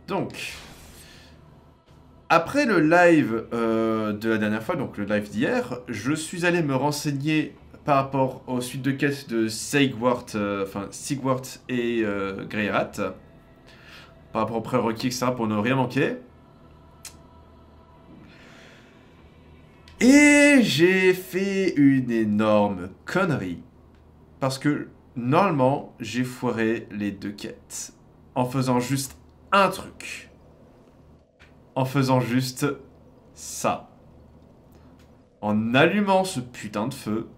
Donc, après le live de la dernière fois, donc le live d'hier, je suis allé me renseigner par rapport aux suites de quêtes de Sigwart et Greyrat, par rapport aux prérequis, etc., pour ne rien manquer. Et j'ai fait une énorme connerie. Parce que, normalement, j'ai foiré les deux quêtes. En faisant juste un truc. En faisant juste ça. En allumant ce putain de feu,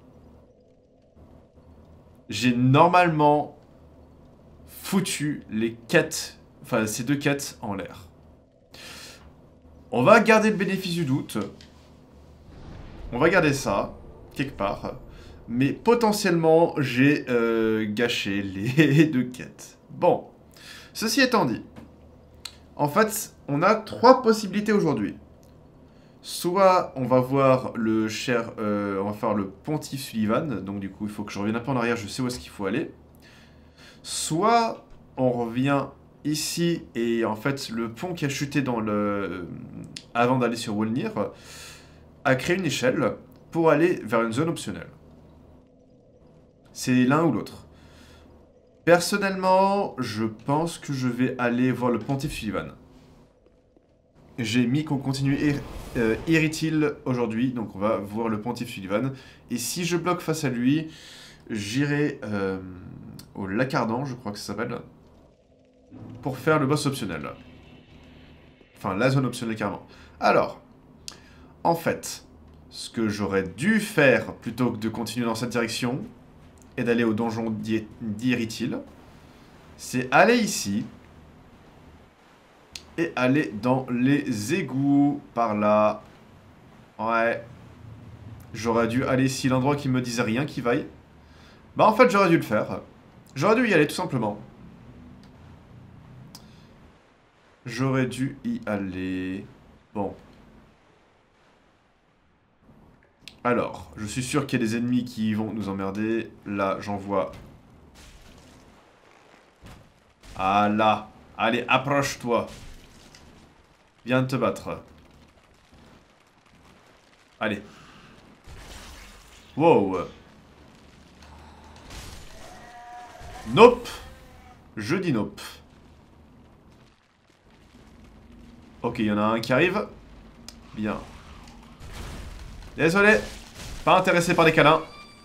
j'ai normalement foutu les quêtes, enfin ces deux quêtes en l'air. On va garder le bénéfice du doute. On va garder ça, quelque part. Mais potentiellement, j'ai gâché les deux quêtes. Bon, ceci étant dit, en fait, on a trois possibilités aujourd'hui. Soit on va voir le cher, on va faire le pontife Sullivan, donc du coup il faut que je revienne un peu en arrière, je sais où est-ce qu'il faut aller. Soit on revient ici et en fait le pont qui a chuté dans le avant d'aller sur Wolnir a créé une échelle pour aller vers une zone optionnelle. C'est l'un ou l'autre. Personnellement, je pense que je vais aller voir le pontife Sullivan. J'ai mis qu'on continue Irithil aujourd'hui, donc on va voir le pontife Sullivan. Et si je bloque face à lui, j'irai au Lacardan, je crois que ça s'appelle, pour faire le boss optionnel. Enfin, la zone optionnelle carrément. Alors, en fait, ce que j'aurais dû faire plutôt que de continuer dans cette direction et d'aller au donjon d'Irithil, c'est aller ici et aller dans les égouts par là. Ouais. J'aurais dû aller ici, l'endroit qui me disait rien qui vaille. Bah en fait j'aurais dû le faire. J'aurais dû y aller tout simplement. J'aurais dû y aller. Bon. Alors, je suis sûr qu'il y a des ennemis qui vont nous emmerder. Là, j'en vois. Ah là. Allez, approche-toi. Viens te battre. Allez. Wow. Nope. Je dis nope. Ok, il y en a un qui arrive. Bien. Désolé. Pas intéressé par les câlins.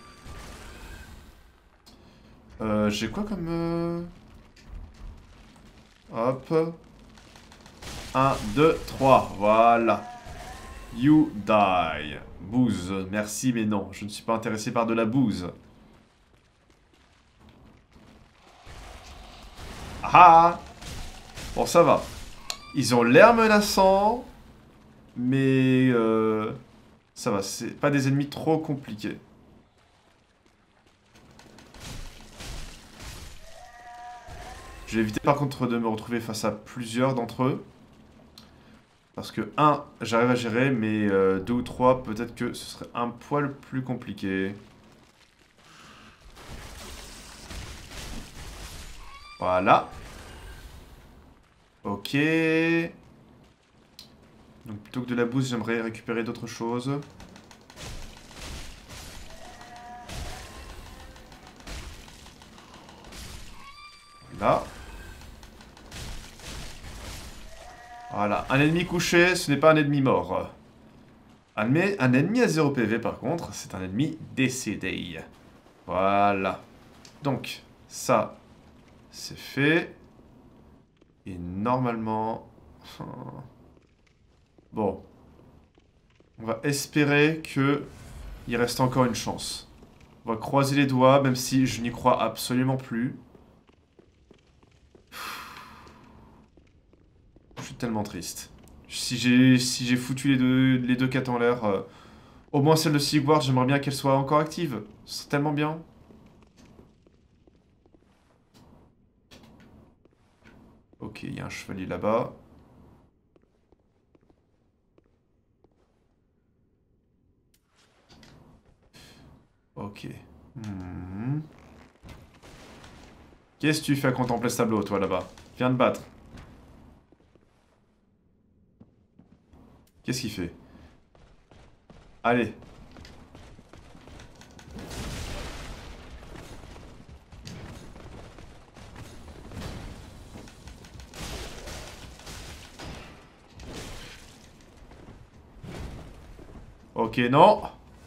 J'ai quoi comme... Hop. 1, 2, 3. Voilà. You die. Bouse. Merci, mais non. Je ne suis pas intéressé par de la bouse. Ah. Bon, ça va. Ils ont l'air menaçants. Mais... ça va. C'est pas des ennemis trop compliqués. Je vais éviter par contre de me retrouver face à plusieurs d'entre eux. Parce que 1, j'arrive à gérer, mais 2 ou 3, peut-être que ce serait un poil plus compliqué. Voilà. Ok. Donc plutôt que de la bouse, j'aimerais récupérer d'autres choses. Là. Voilà, un ennemi couché, ce n'est pas un ennemi mort. Un ennemi à 0 PV par contre, c'est un ennemi décédé. Voilà. Donc, ça, c'est fait. Et normalement... Bon. On va espérer que il reste encore une chance. On va croiser les doigts, même si je n'y crois absolument plus. Je suis tellement triste. Si j'ai foutu les deux quêtes en l'air, au moins celle de Sigward, j'aimerais bien qu'elle soit encore active. C'est tellement bien. Ok, il y a un chevalier là-bas. Ok. Qu'est-ce que tu fais à contempler ce tableau, toi, là-bas? Viens te battre. Qu'est-ce qu'il fait? Allez. Ok, non.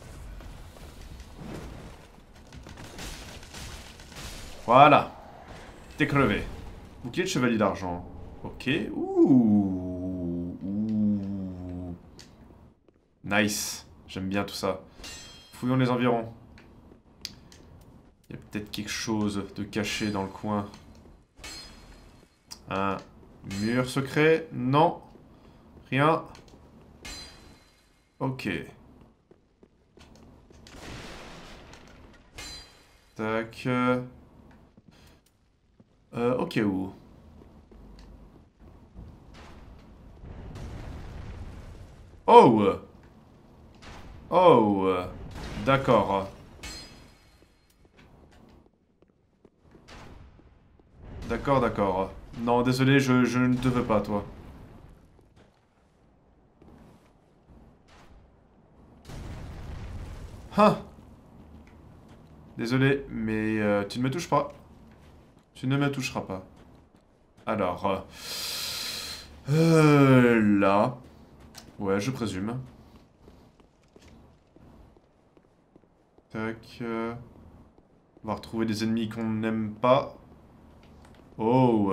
Voilà. T'es crevé. Bouclier de chevalier d'argent. Ok. Ouh. Ouh. Nice. J'aime bien tout ça. Fouillons les environs. Il y a peut-être quelque chose de caché dans le coin. Un mur secret? Non. Rien. Ok. Tac. Ok, où? Oh! Oh! D'accord. D'accord, d'accord. Non, désolé, je ne te veux pas, toi. Hein? Désolé, mais tu ne me touches pas. Tu ne me toucheras pas. Alors... là... Ouais, je présume. Tac... On va retrouver des ennemis qu'on n'aime pas. Oh...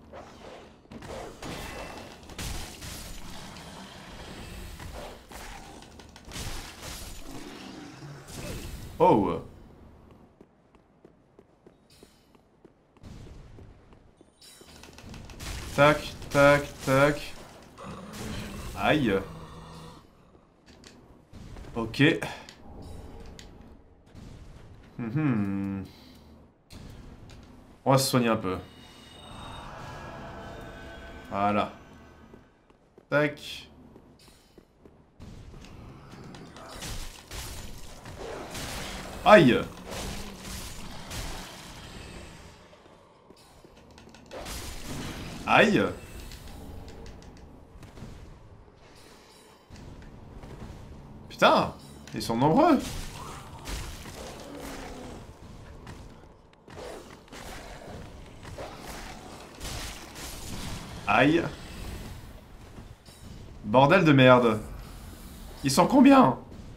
Oh... Tac, tac, tac. Aïe. Ok. Mhm. On va se soigner un peu. Voilà. Tac. Aïe. Aïe. Putain. Ils sont nombreux. Aïe. Bordel de merde. Ils sont combien?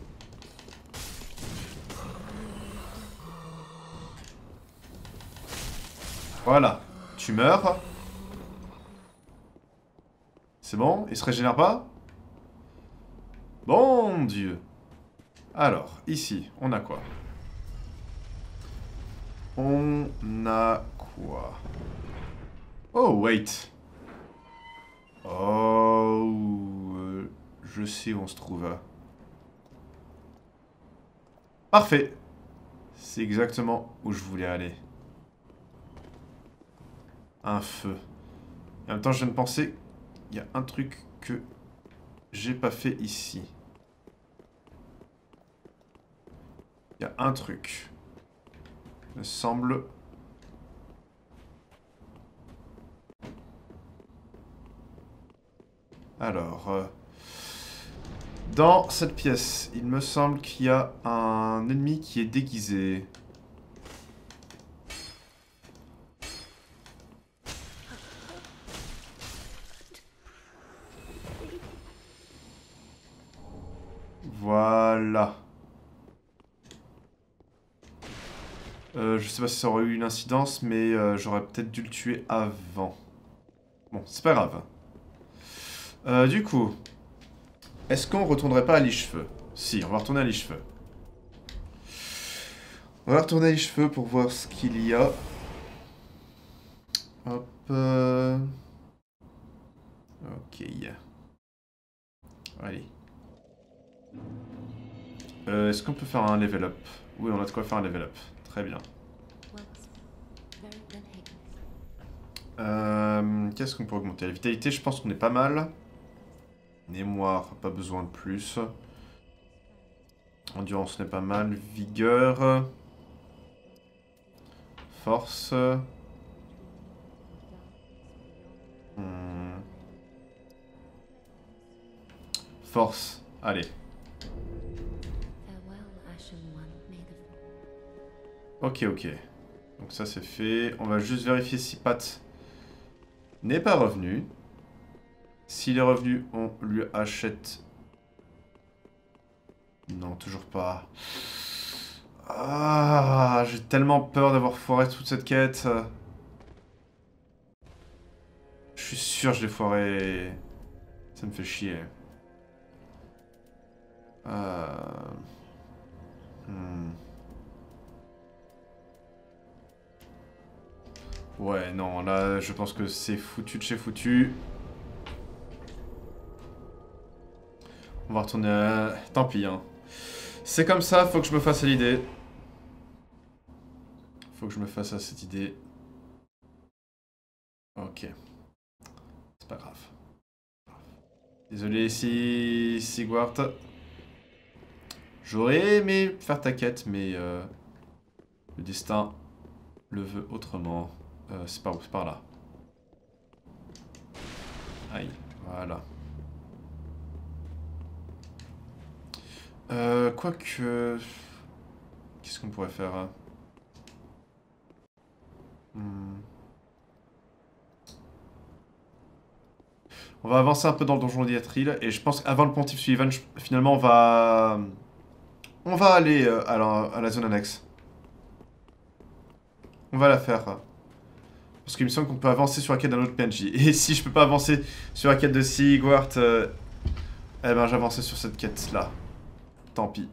Voilà. Tu meurs. C'est bon? Ils se régénèrent pas? Bon Dieu. Alors, ici, on a quoi? On a quoi? Oh, wait. Oh... je sais où on se trouve. Parfait. C'est exactement où je voulais aller. Un feu. Et en même temps, je viens de penser... Il y a un truc que j'ai pas fait ici. Il y a un truc. Il me semble... Alors... dans cette pièce, il me semble qu'il y a un ennemi qui est déguisé. Voilà. Je sais pas si ça aurait eu une incidence, mais j'aurais peut-être dû le tuer avant. Bon, c'est pas grave. Du coup, est-ce qu'on retournerait pas à Lichefeu? Si, on va retourner à Lichefeu. On va retourner à Lichefeu pour voir ce qu'il y a. Hop. Ok. Allez. Est-ce qu'on peut faire un level up? Oui, on a de quoi faire un level up. Très bien. Qu'est-ce qu'on peut augmenter? La vitalité, je pense qu'on est pas mal. Mémoire, pas besoin de plus. Endurance, on est pas mal. Vigueur. Force. force. Allez. Ok, ok. Donc ça c'est fait. On va juste vérifier si Pat n'est pas revenu. S'il est revenu, on lui achète... Non, toujours pas. Ah, j'ai tellement peur d'avoir foiré toute cette quête. Je suis sûr que je l'ai foiré. Ça me fait chier. Ouais, non, là, je pense que c'est foutu de chez foutu. On va retourner à... Tant pis, hein. C'est comme ça, faut que je me fasse à l'idée. Faut que je me fasse à cette idée. Ok. C'est pas grave. Désolé si... Sigwart. J'aurais aimé faire ta quête, mais... le destin le veut autrement. C'est par où? C'est par là. Aïe, voilà. Quoique... Qu'est-ce qu'on pourrait faire hein On va avancer un peu dans le donjon d'Yatril, et je pense qu'avant le pontife Sullivan, finalement, on va... On va aller à la zone annexe. On va la faire. Parce qu'il me semble qu'on peut avancer sur la quête d'un autre PNJ. Et si je peux pas avancer sur la quête de Sigwart, eh ben j'avançais sur cette quête-là. Tant pis.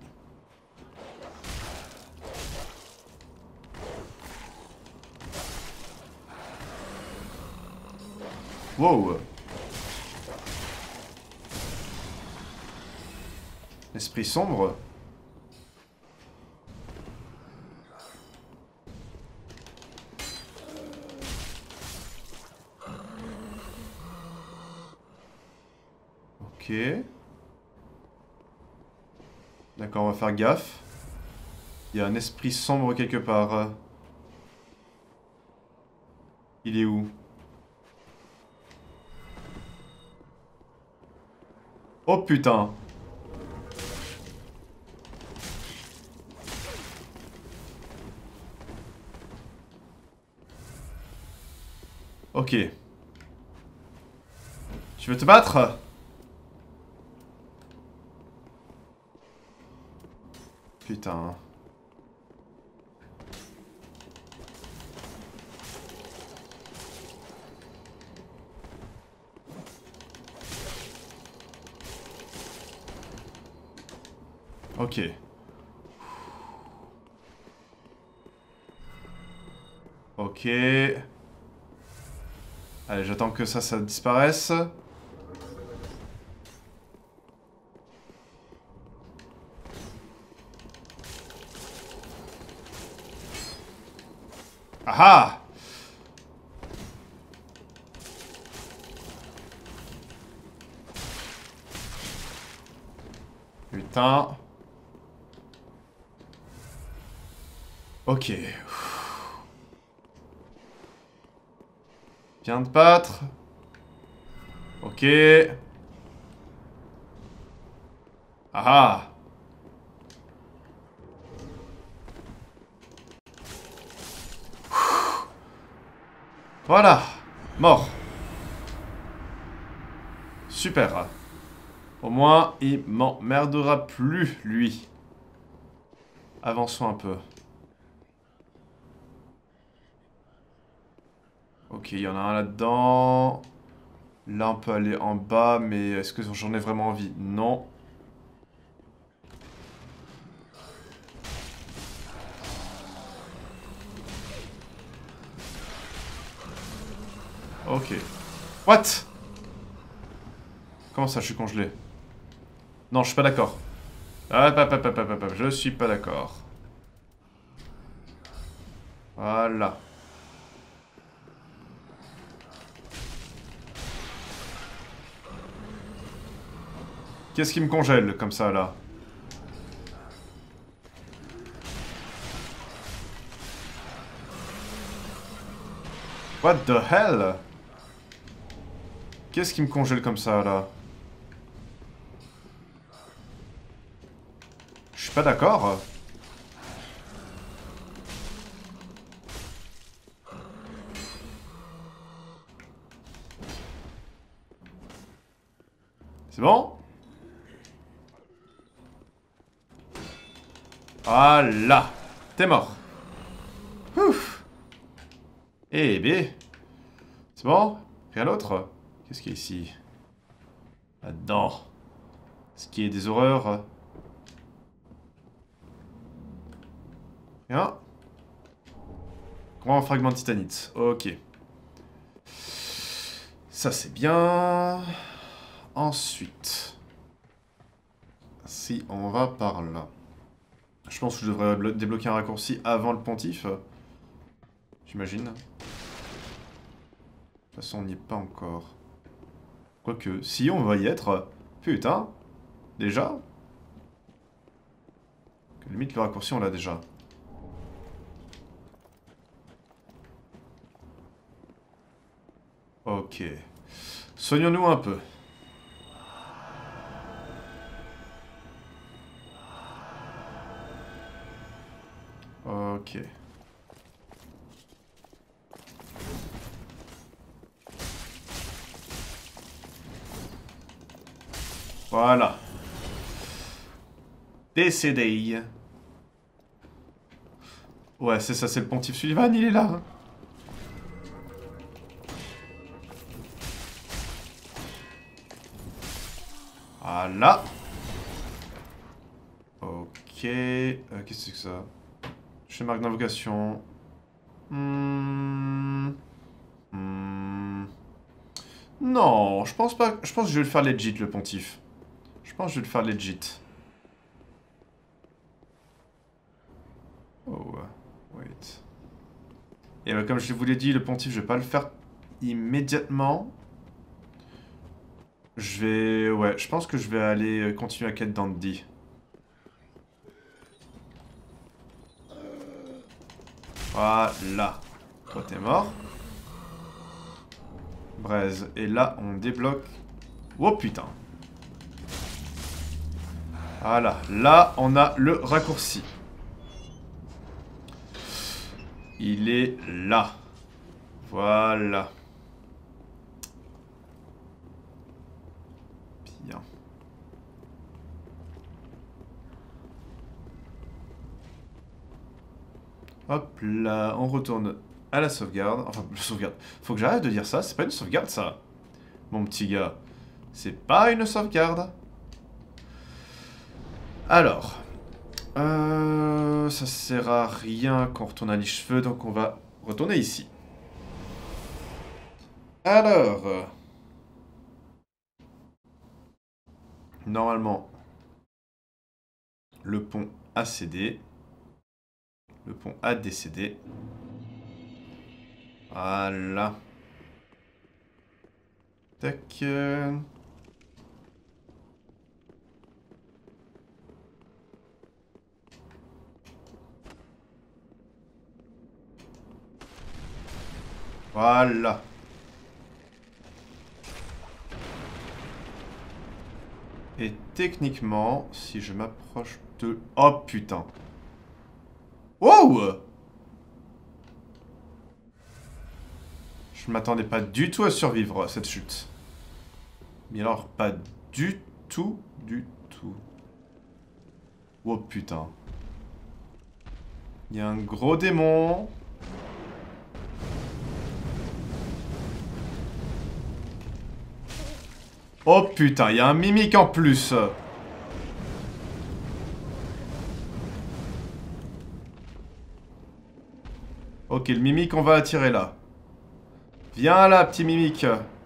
Wow. Esprit sombre. Ok. D'accord, on va faire gaffe. Il y a un esprit sombre quelque part. Il est où? Oh putain. Ok. Tu veux te battre? Putain. Ok. Ok. Allez, j'attends que ça disparaisse. Ah ah! Putain. Ok. Viens te battre. Ok. Ah ah! Voilà. Mort. Super. Au moins, il m'emmerdera plus, lui. Avançons un peu. Ok, il y en a un là-dedans. Là, on peut aller en bas, mais est-ce que j'en ai vraiment envie? Non. Ok. What? Comment ça, je suis congelé? Non, je suis pas d'accord. Je suis pas d'accord. Voilà. Qu'est-ce qui me congèle comme ça, là? What the hell? Qu'est-ce qui me congèle comme ça, là? suis pas d'accord. C'est bon? Voilà. T'es mort. Ouf. Eh B. C'est bon? Rien d'autre? Qu'est-ce qu'il y a ici? Là-dedans. Ce qui est des horreurs. Rien. Grand fragment de titanite. Ok. Ça c'est bien. Ensuite. Si on va par là. Je pense que je devrais débloquer un raccourci avant le pontife. J'imagine. De toute façon on n'y est pas encore. Quoique, si on va y être. Putain. Déjà? Limite le raccourci on l'a déjà. Ok. Soignons-nous un peu. Ok. Voilà. Décédé. Ouais, c'est ça, c'est le pontife Sullivan, il est là. Voilà. Ok. Qu'est-ce que c'est que ça? Chez marque d'invocation. Non, je pense pas. Je pense que je vais le faire legit, le pontife. Je pense que je vais le faire legit. Oh, wait. Et comme je vous l'ai dit, le pontife, je vais pas le faire immédiatement. Je vais... Ouais, je pense que je vais aller continuer la quête d'Andy. Voilà. Toi, t'es mort. Braise. Et là, on débloque... Oh, putain. Voilà. Là, on a le raccourci. Il est là. Voilà. Bien. Hop là, on retourne à la sauvegarde. Enfin, la sauvegarde. Faut que j'arrête de dire ça, c'est pas une sauvegarde ça. Mon petit gars. C'est pas une sauvegarde. Alors. Ça sert à rien qu'on retourne à les-cheveux, donc on va retourner ici. Alors. Normalement, le pont a cédé. Le pont a décédé. Voilà. Tac. Voilà. Et techniquement, si je m'approche de... Oh putain. Wow! Je m'attendais pas du tout à survivre à cette chute. Mais alors, pas du tout, du tout. Oh putain. Il y a un gros démon. Oh putain, il y a un mimique en plus. Ok, le mimique, on va attirer là. Viens là, petit mimique.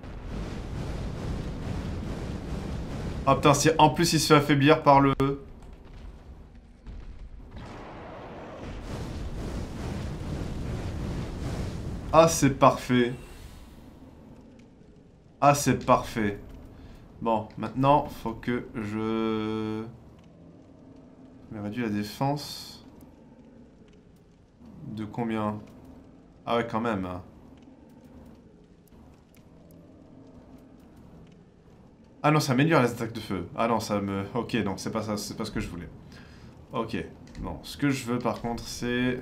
Oh putain, si en plus il se fait affaiblir par le... Ah, c'est parfait. Ah, c'est parfait. Bon, maintenant, faut que je... Je réduis la défense. De combien? Ah ouais, quand même. Ah non, ça améliore les attaques de feu. Ah non, ça me... Ok, donc c'est pas ça, c'est pas ce que je voulais. Ok. Bon, ce que je veux par contre, c'est...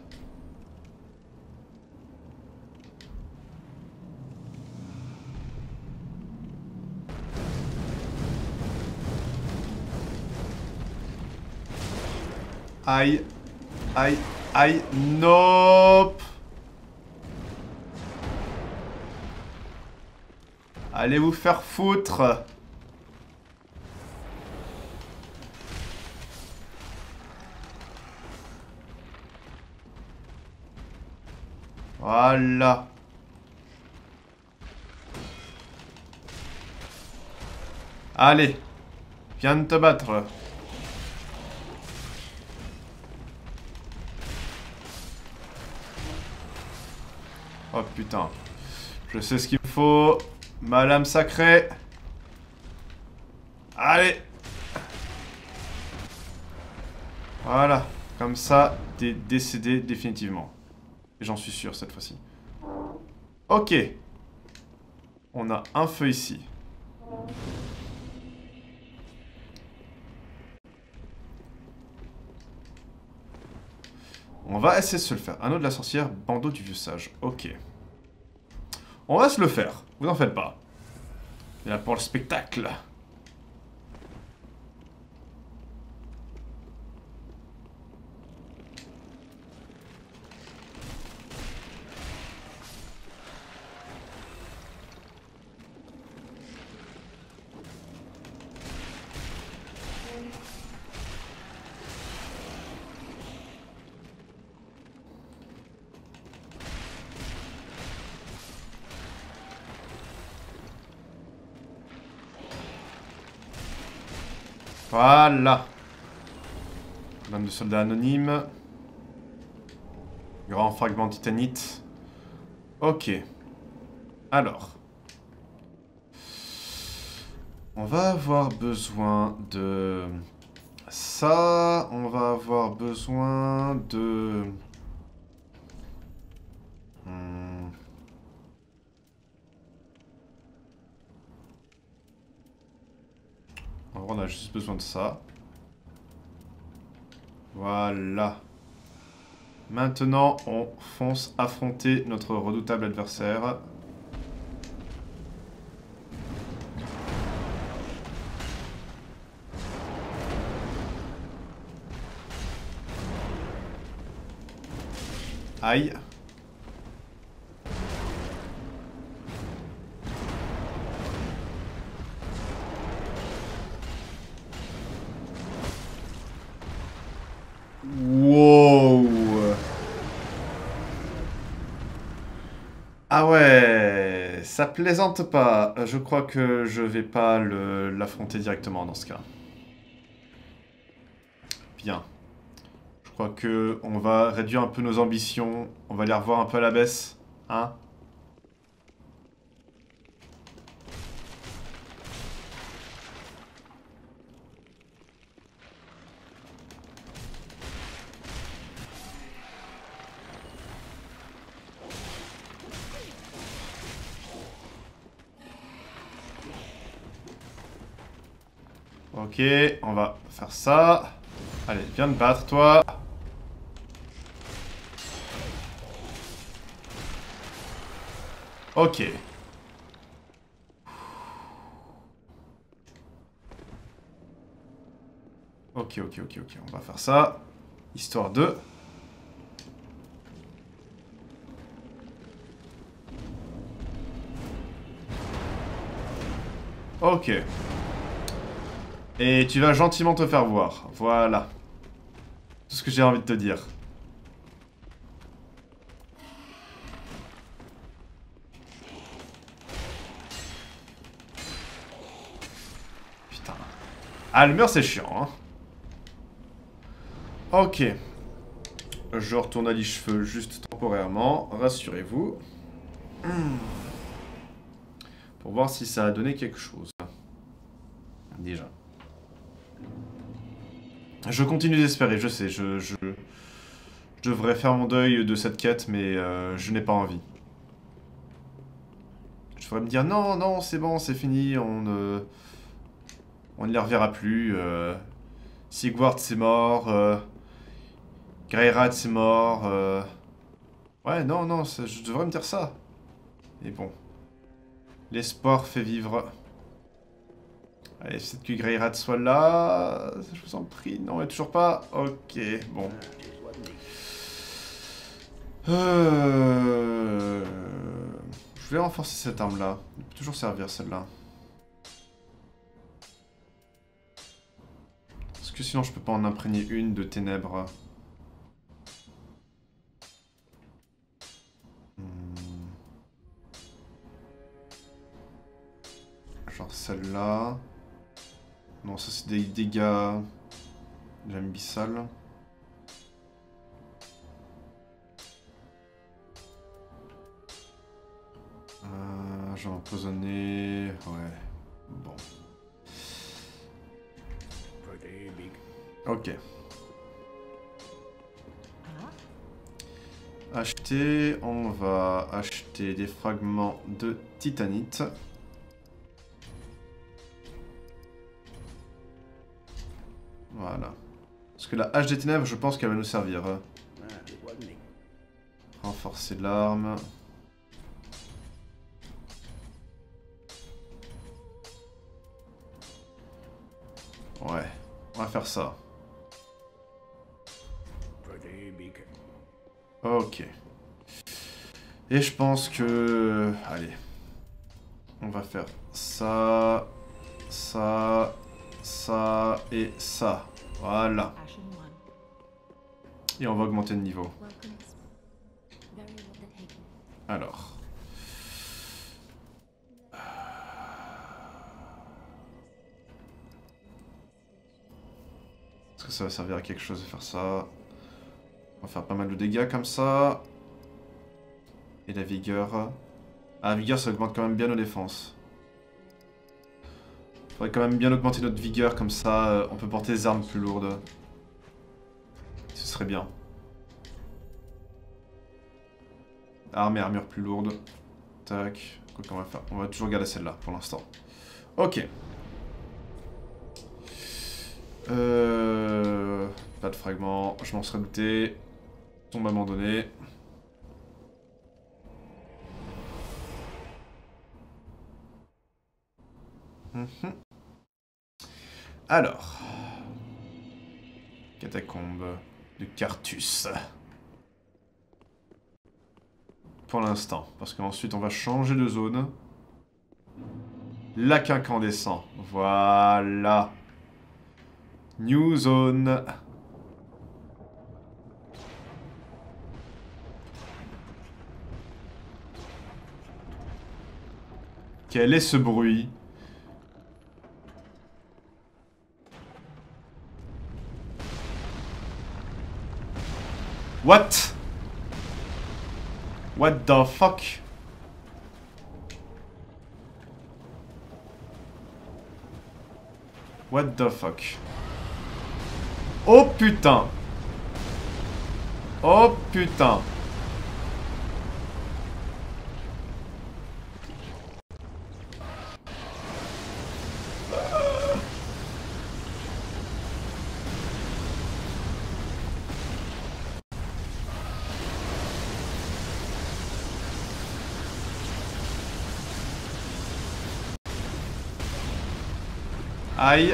Aïe. Aïe. Aïe. Nope. Allez vous faire foutre. Voilà. Allez. Viens de te battre. Oh putain. Je sais ce qu'il me faut. Ma lame sacrée. Allez. Voilà. Comme ça, t'es décédé définitivement. Et j'en suis sûr cette fois-ci. Ok. On a un feu ici. On va essayer de se le faire. Anneau de la sorcière, bandeau du vieux sage. Ok. On va se le faire. Vous en faites pas. Et là pour le spectacle. Voilà. Lame de soldat anonyme. Grand fragment de titanite. Ok. Alors. On va avoir besoin de... ça. On va avoir besoin de... En vrai, on a juste besoin de ça. Voilà. Maintenant, on fonce affronter notre redoutable adversaire. Aïe. Wow. Ah ouais, ça plaisante pas. Je crois que je vais pas l'affronter directement dans ce cas. Bien. Je crois que on va réduire un peu nos ambitions. On va les revoir un peu à la baisse. Hein? Ok, on va faire ça. Allez, viens te battre, toi. Ok. Ok, ok, ok, ok. On va faire ça. Histoire de... Ok. Et tu vas gentiment te faire voir. Voilà. Tout ce que j'ai envie de te dire. Putain. Ah, le mur, c'est chiant, hein. Ok. Je retourne à l'île-cheveux juste temporairement. Rassurez-vous. Pour voir si ça a donné quelque chose. Déjà. Je continue d'espérer, je sais. Je devrais faire mon deuil de cette quête, mais je n'ai pas envie. Je devrais me dire non, non, c'est bon, c'est fini, on ne les reverra plus. Sigward c'est mort. Greyrat c'est mort. Ouais, non, non, je devrais me dire ça. Mais bon. L'espoir fait vivre. Allez, peut-être que Greyrat soit là. Je vous en prie. Non, mais toujours pas. Ok, bon. Je vais renforcer cette arme-là. Elle peut toujours servir, celle-là. Parce que sinon, je peux pas en imprégner une de ténèbres. Genre celle-là. Non, ça c'est des dégâts. J'aime j'ai empoisonné. Ouais. Bon. Ok. Acheter. On va acheter des fragments de titanite. Voilà. Parce que la hache des ténèbres, je pense qu'elle va nous servir. Renforcer l'arme. Ouais, on va faire ça. Ok. Et je pense que... Allez. On va faire ça, ça, ça et ça. Voilà. Et on va augmenter le niveau. Alors. Est-ce que ça va servir à quelque chose de faire ça? On va faire pas mal de dégâts comme ça. Et la vigueur. Ah, la vigueur, ça augmente quand même bien nos défenses. Faudrait quand même bien augmenter notre vigueur, comme ça, on peut porter des armes plus lourdes. Ce serait bien. Armes et armure plus lourdes. Tac. Quoi qu'on va faire? On va toujours garder celle-là, pour l'instant. Ok. Pas de fragments, je m'en serais douté. Tombe abandonné. Alors. Catacombe de Carthus. Pour l'instant. Parce qu'ensuite on va changer de zone. Lac incandescent. Voilà. New zone. Quel est ce bruit? What? What the fuck? What the fuck? Oh putain! Oh putain! Aïe.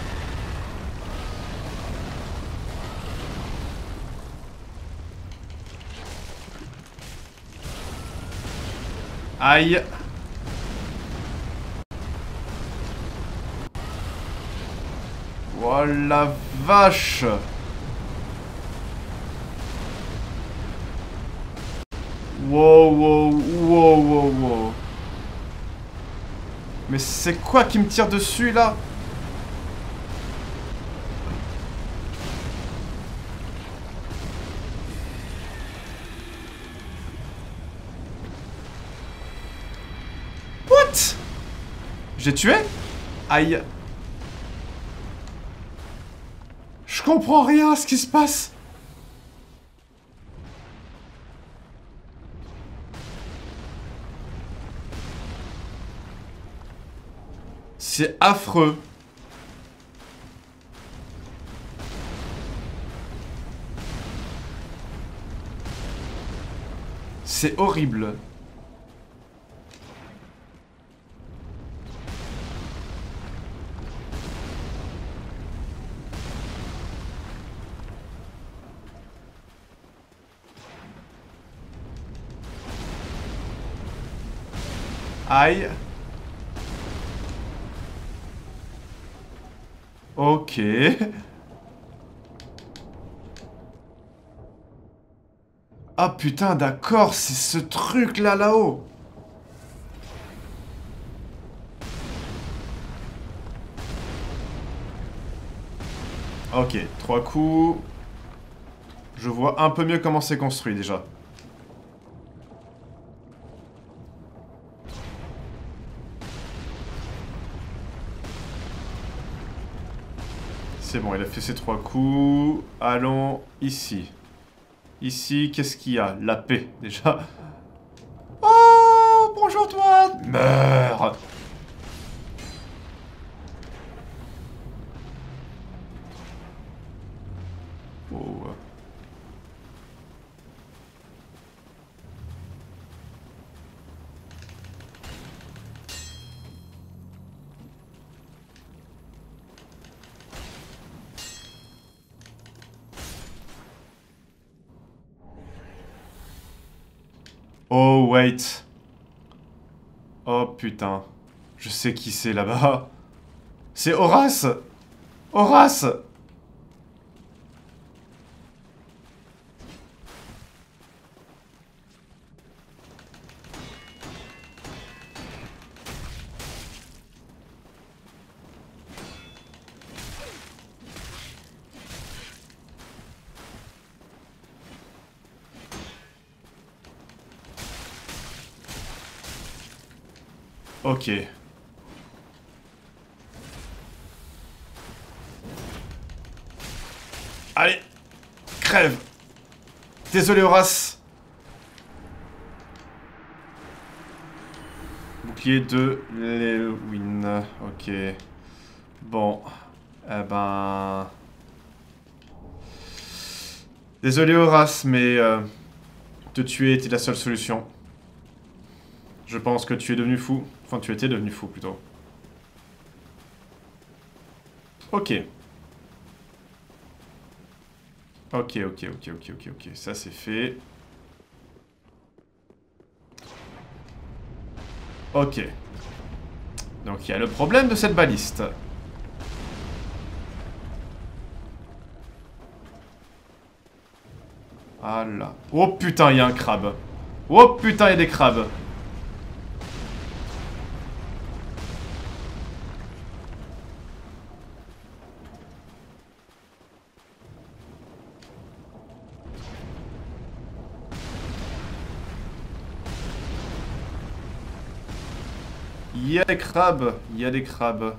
Aïe. Oh la vache. Wow, wow, wow, wow, wow. Mais c'est quoi qui me tire dessus là? What? J'ai tué? Aïe. Je comprends rien à ce qui se passe. C'est affreux. C'est horrible. Aïe. Ok. Ah putain, d'accord, c'est ce truc là, là-haut. Ok, 3 coups. Je vois un peu mieux comment c'est construit déjà. C'est bon, il a fait ses 3 coups. Allons ici. Ici, qu'est-ce qu'il y a? La paix, déjà. Oh, bonjour toi. Meurs. Oh. Oh, wait. Oh, putain. Je sais qui c'est là-bas. C'est Horace. Horace. Ok. Allez. Crève. Désolé, Horace. Bouclier de Lewin. Ok. Bon. Eh ben... Désolé, Horace, mais... te tuer était la seule solution. Je pense que tu es devenu fou. Enfin, tu étais devenu fou, plutôt. Ok. Ok, ok, ok, ok, ok, ok. Ça, c'est fait. Ok. Donc, il y a le problème de cette baliste. Ah là. Oh putain, il y a un crabe. Oh putain, il y a des crabes. Il y a des crabes. Il y a des crabes.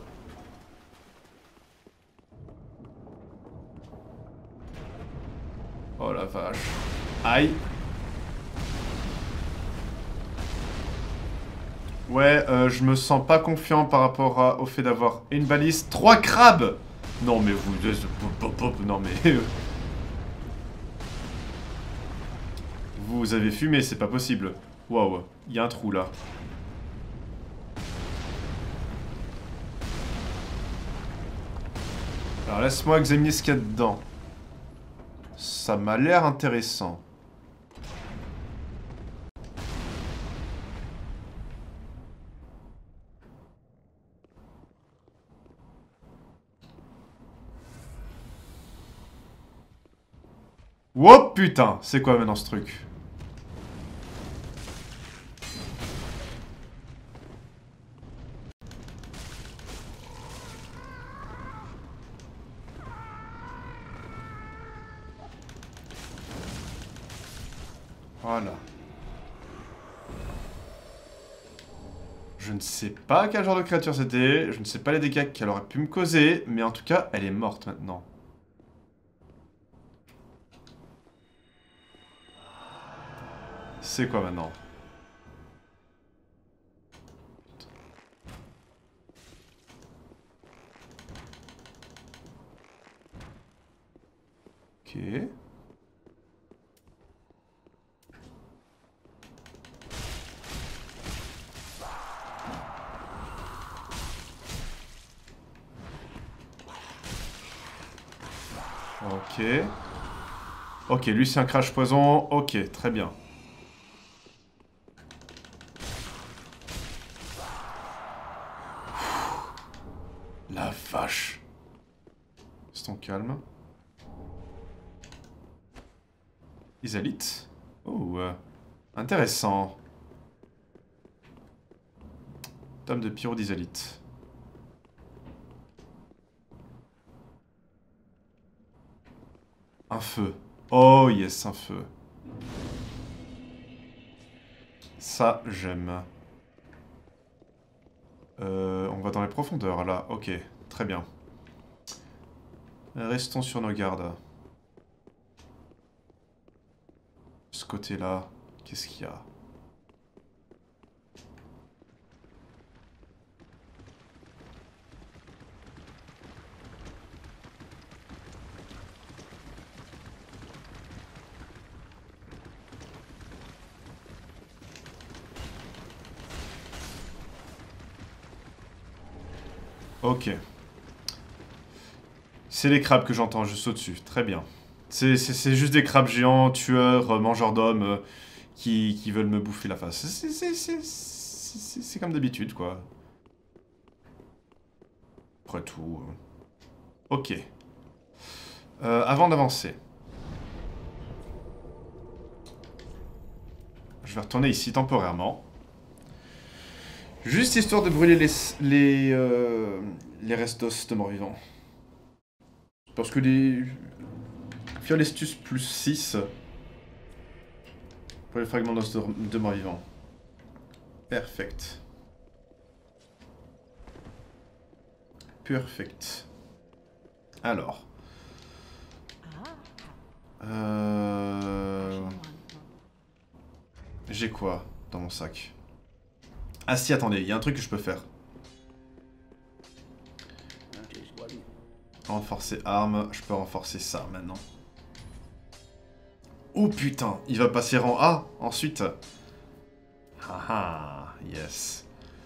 Oh la vache. Aïe. Ouais, je me sens pas confiant par rapport au fait d'avoir une baliste. 3 crabes. Non mais vous... Non mais... Vous avez fumé, c'est pas possible. Waouh, il y a un trou là. Alors laisse-moi examiner ce qu'il y a dedans. Ça m'a l'air intéressant. Oh putain, c'est quoi maintenant ce truc? Voilà. Je ne sais pas quel genre de créature c'était, je ne sais pas les dégâts qu'elle aurait pu me causer, mais en tout cas, elle est morte maintenant. C'est quoi maintenant? Ok. Ok. Ok, lui c'est un crash poison. Ok, très bien. La vache. Restons calme. Isalite. Oh, intéressant. Tome de pyro d'isalite. Un feu. Oh yes, un feu. Ça, j'aime. On va dans les profondeurs, là. Ok, très bien. Restons sur nos gardes. Ce côté-là, qu'est-ce qu'il y a? Ok. C'est les crabes que j'entends juste au-dessus. Très bien. C'est juste des crabes géants, tueurs, mangeurs d'hommes, qui veulent me bouffer la face. C'est comme d'habitude, quoi. Après tout... Ok. Avant d'avancer... Je vais retourner ici temporairement. Juste histoire de brûler les restos de morts-vivants. Parce que les... Fiolestus plus 6 pour les fragments d'os de morts-vivants. Perfect. Perfect. Alors. J'ai quoi dans mon sac? Ah si, attendez, il y a un truc que je peux faire. Renforcer arme, je peux renforcer ça maintenant. Oh putain, il va passer rang A ensuite. Haha, yes.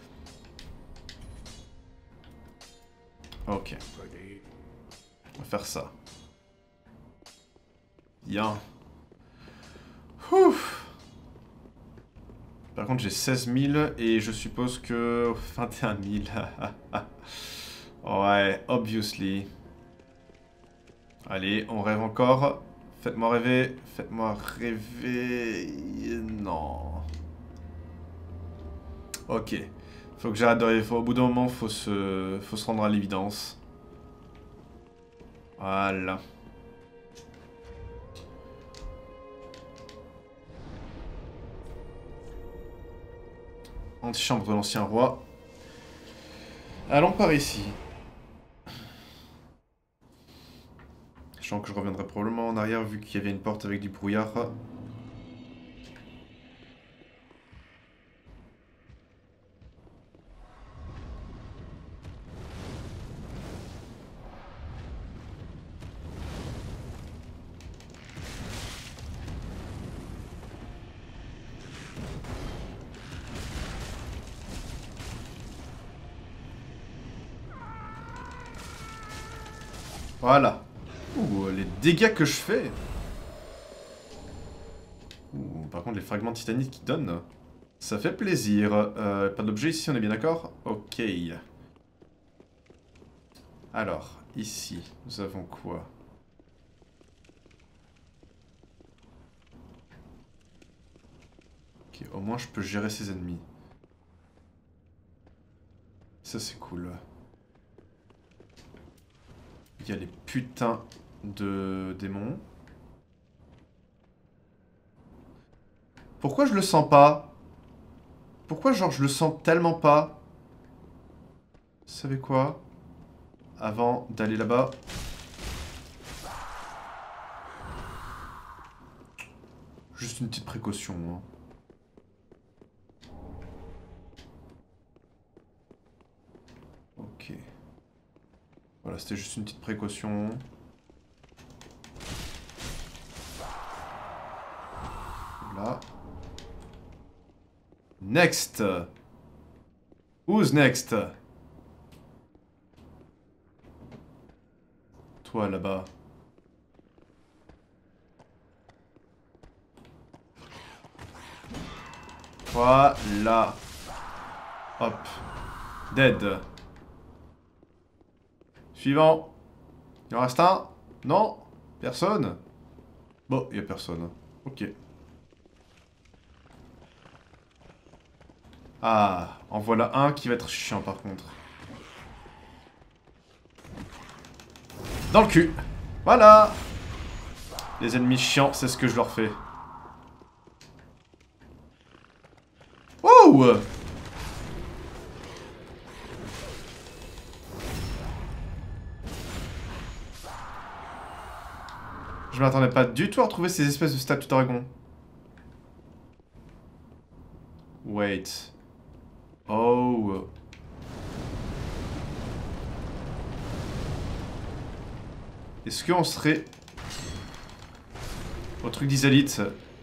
Ok. On va faire ça. Bien. Ouf. Par contre, j'ai 16 000 et je suppose que 21 000. Ouais, obviously. Allez, on rêve encore. Faites-moi rêver. Faites-moi rêver. Non. Ok. Faut que j'arrête de rêver. Au bout d'un moment, faut se rendre à l'évidence. Voilà. Antichambre de l'ancien roi. Allons par ici. Je sens que je reviendrai probablement en arrière vu qu'il y avait une porte avec du brouillard. Voilà. Ouh, les dégâts que je fais. Ouh, par contre, les fragments de titanite qui donnent, ça fait plaisir. Pas d'objet ici, on est bien d'accord? Ok. Alors, ici, nous avons quoi? Ok, au moins je peux gérer ses ennemis. Ça, c'est cool. Il y a les putains de démons. Pourquoi je le sens pas? Pourquoi, genre, je le sens tellement pas? Vous savez quoi? Avant d'aller là-bas... Juste une petite précaution, hein. Ok. Voilà, c'était juste une petite précaution. Là. Next! Who's next? Toi, là-bas. Voilà. Hop. Dead. Suivant. Il en reste un? Non? Personne? Bon, il n'y a personne. Ok. Ah, en voilà un qui va être chiant par contre. Dans le cul. Voilà. Les ennemis chiants, c'est ce que je leur fais. Ouh! Je m'attendais pas du tout à retrouver ces espèces de statues de dragon. Wait. Oh. Est-ce qu'on serait au truc d'Isalite?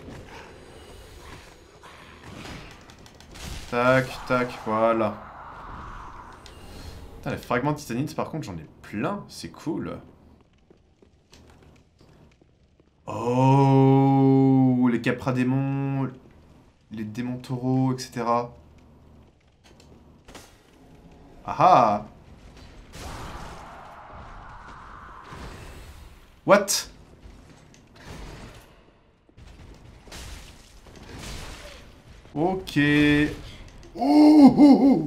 Tac, tac, voilà. Putain, les fragments de titanite, par contre, j'en ai plein. C'est cool. Oh, les capra-démons, les démons taureaux, etc. Ah ah! What? Ok. Ouh.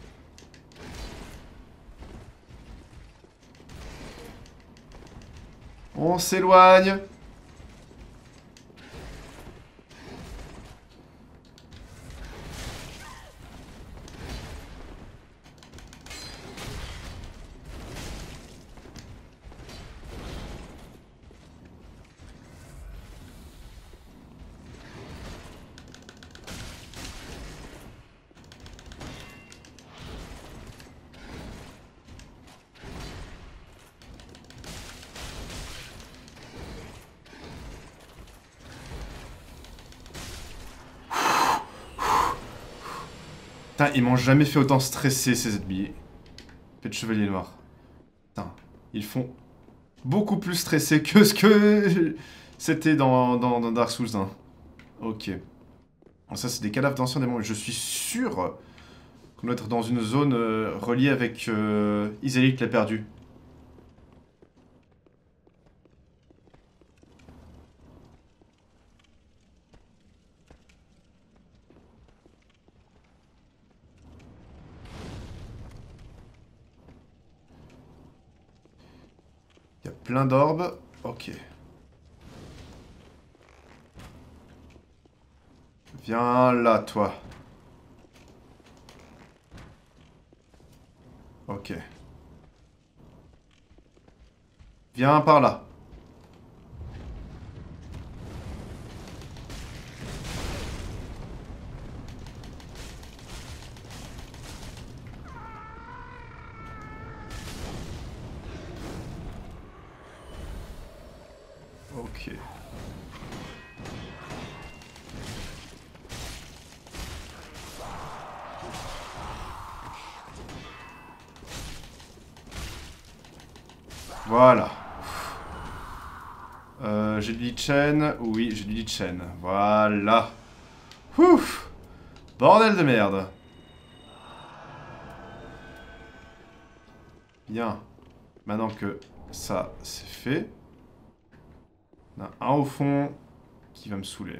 On s'éloigne. Putain, ils m'ont jamais fait autant stresser ces ennemis. Fait de chevalier noir. Putain, ils font beaucoup plus stresser que ce que c'était dans Dark Souls 1. Ok. Bon, ça, c'est des cadavres d'anciens démons. Je suis sûr qu'on doit être dans une zone reliée avec Isalith l'a perdu. Il y a plein d'orbes. Ok. Viens là, toi. Ok. Viens par là. Ok. Voilà. J'ai du Lichen. Oui, j'ai du Lichen. Voilà. Ouf. Bordel de merde. Bien. Maintenant que ça, c'est fait. Il y en a un au fond qui va me saouler.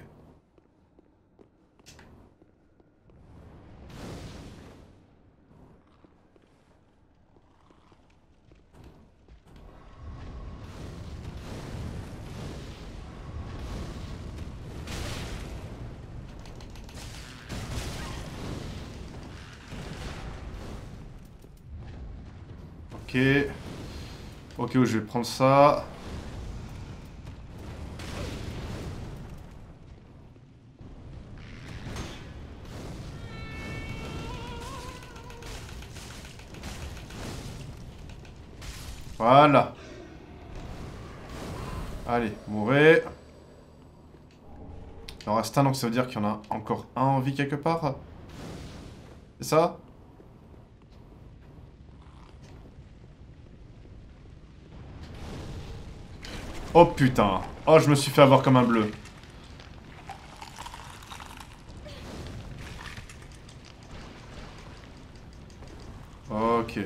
Ok. Ok, je vais prendre ça. Voilà. Allez, mourrez. Il en reste un, donc ça veut dire qu'il y en a encore un en vie quelque part. C'est ça? Oh putain. Oh, je me suis fait avoir comme un bleu. Ok.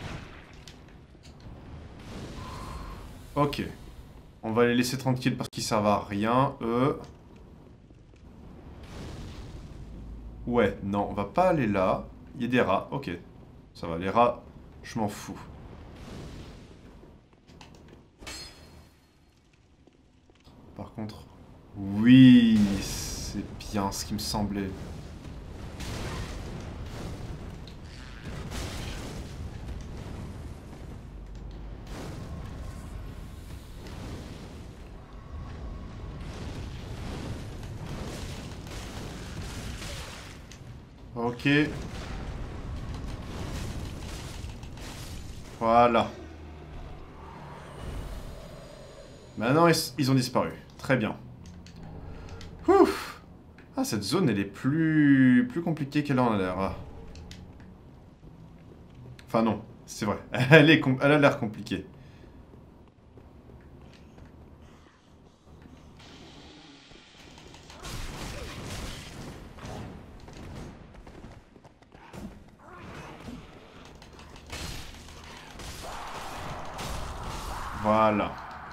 Ok. On va les laisser tranquilles parce qu'ils servent à rien, eux. Ouais, non, on va pas aller là. Il y a des rats, ok. Ça va, les rats, je m'en fous. Par contre... Oui, c'est bien ce qui me semblait. Ok. Voilà. Maintenant, ils ont disparu. Très bien. Ouf. Ah, cette zone, elle est plus compliquée qu'elle en a l'air. Enfin, non. C'est vrai. Elle a l'air compliquée. Voilà.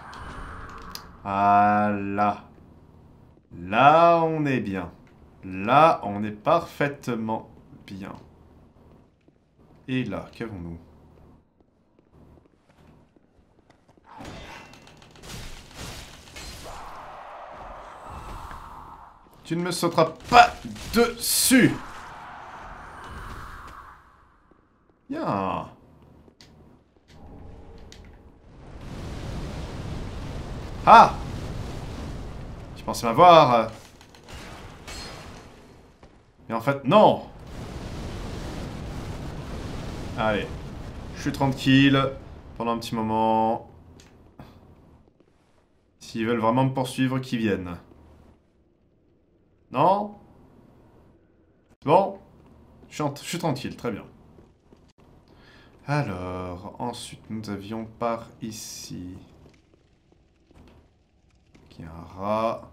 Voilà. Là, on est bien. Là, on est parfaitement bien. Et là, qu'avons-nous? Tu ne me sauteras pas dessus! Bien. Ah! Je pensais m'avoir. Mais en fait, non! Allez. Je suis tranquille. Pendant un petit moment. S'ils veulent vraiment me poursuivre, qu'ils viennent. Non? Bon? Je suis tranquille, très bien. Alors, ensuite, nous avions par ici. Qui a un rat.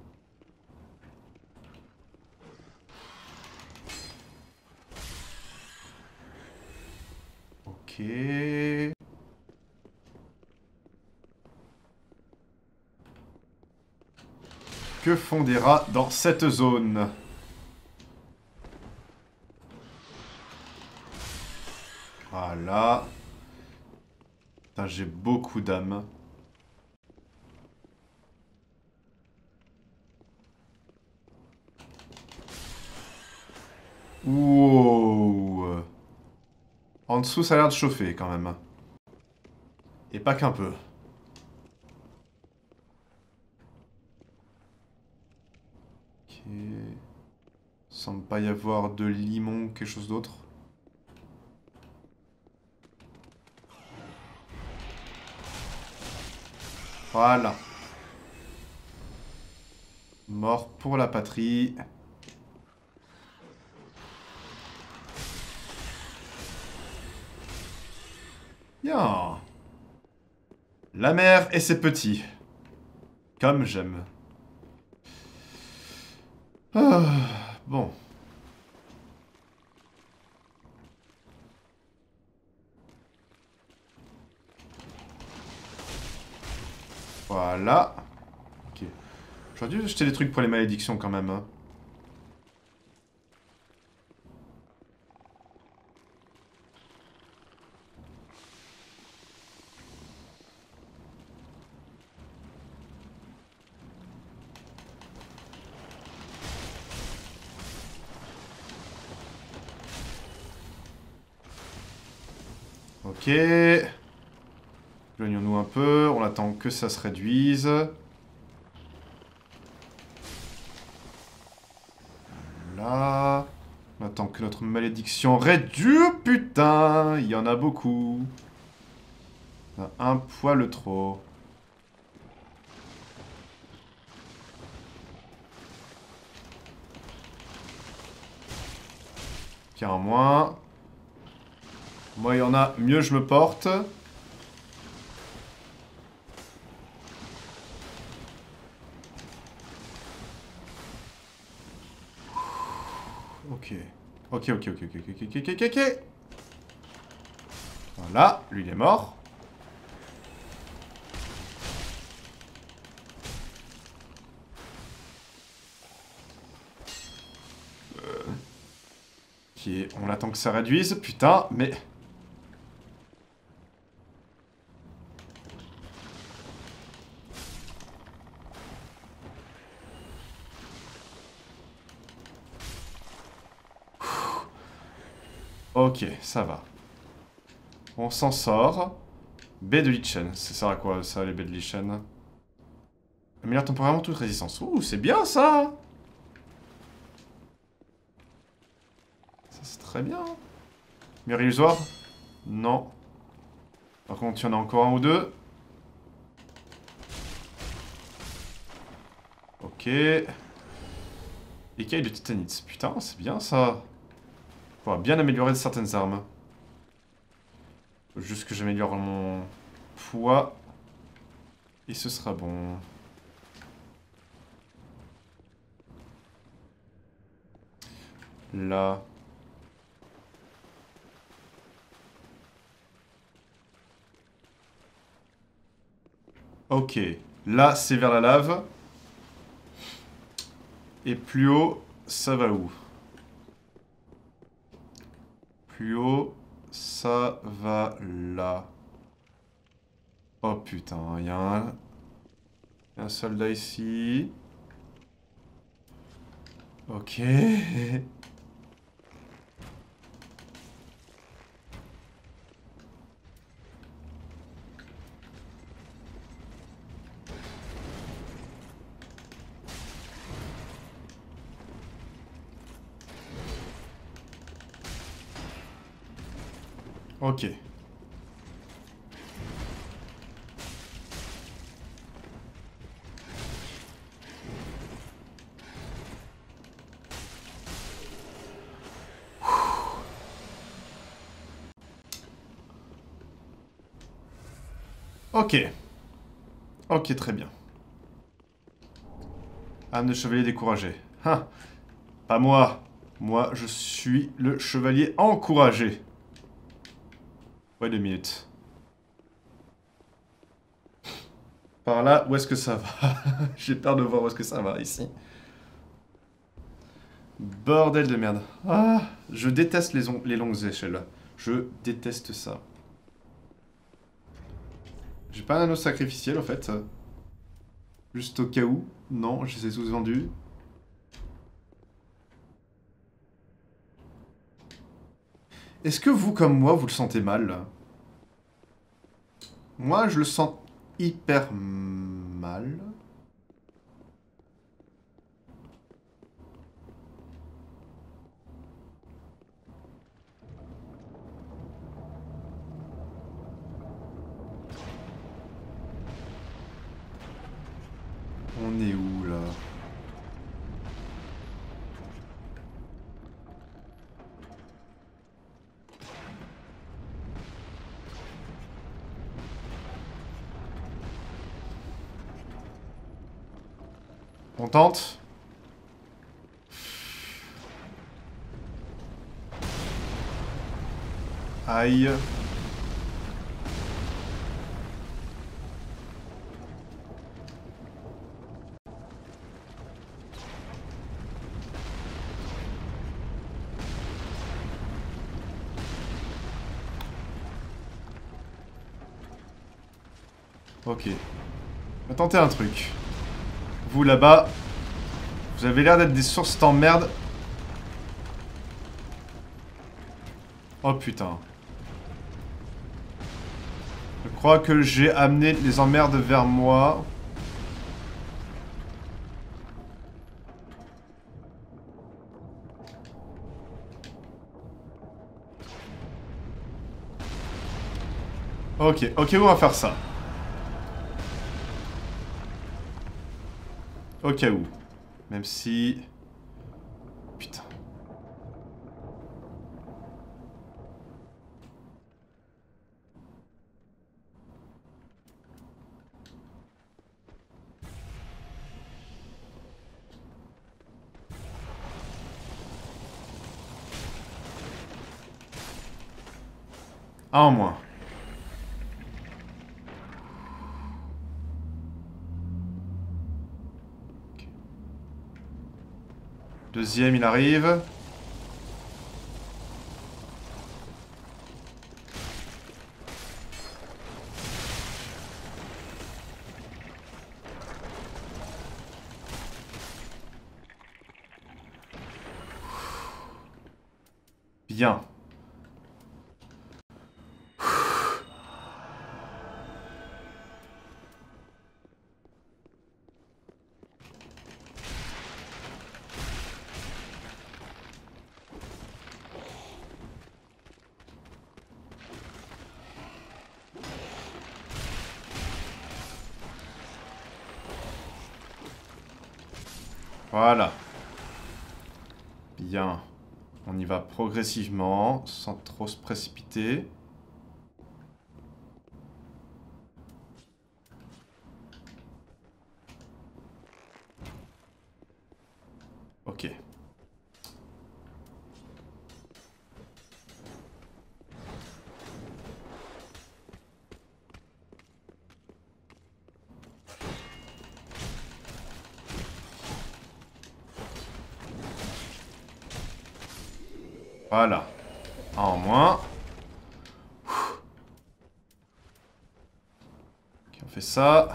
Ok. Que font des rats dans cette zone? Voilà. Putain, j'ai beaucoup d'âmes. Wow. En dessous, ça a l'air de chauffer quand même. Et pas qu'un peu. Ok. Semble pas y avoir de limon ou quelque chose d'autre. Voilà. Mort pour la patrie. Bien. La mer et ses petits. Comme j'aime. Ah, bon. Voilà. Ok. J'aurais dû acheter des trucs pour les malédictions quand même. Hein. Ok. Éloignons-nous un peu. On attend que ça se réduise. Là. On attend que notre malédiction réduise. Putain, il y en a beaucoup. Il y en a un poil trop. Tiens, en moins. Moi, il y en a, mieux je me porte. Ok. Ok. Voilà, lui il est mort. Ok, on attend que ça réduise, putain, mais... Ok, ça va. On s'en sort. Baie de Lichen, ça sert à quoi ça, les baies de Lichen? Améliore temporairement toute résistance. Ouh, c'est bien ça! Ça c'est très bien. Mur illusoire? Non. Par contre, il y en a encore un ou deux. Ok. Écaille de titanite. Putain, c'est bien ça. On va bien améliorer certaines armes. Faut juste que j'améliore mon poids. Et ce sera bon. Là. Ok. Là, c'est vers la lave. Et plus haut, ça va où? Plus haut, ça va là. Oh putain, il y a un soldat ici. Ok. Ok. Ok. Ok, très bien. Âme de chevalier découragé. Hein. Pas moi. Moi, je suis le chevalier encouragé. Ouais, 2 minutes. Par là, où est-ce que ça va? J'ai peur de voir où est-ce que ça va, ici. Bordel de merde. Ah, je déteste les longues échelles. Je déteste ça. J'ai pas un anneau sacrificiel, en fait. Juste au cas où. Non, je les ai tous vendus. Est-ce que vous, comme moi, vous le sentez mal? Moi, je le sens hyper mal. On est où, là? On tente? Aïe. Ok. On va tenter un truc. Vous, là-bas, vous avez l'air d'être des sources d'emmerde. Oh, putain. Je crois que j'ai amené les emmerdes vers moi. Ok, ok, on va faire ça. Au cas où. Même si... Putain. Un en moins. Deuxième, il arrive. Bien. Voilà. Bien. On y va progressivement, sans trop se précipiter. Ok. Voilà. Un en moins. Ok, on fait ça.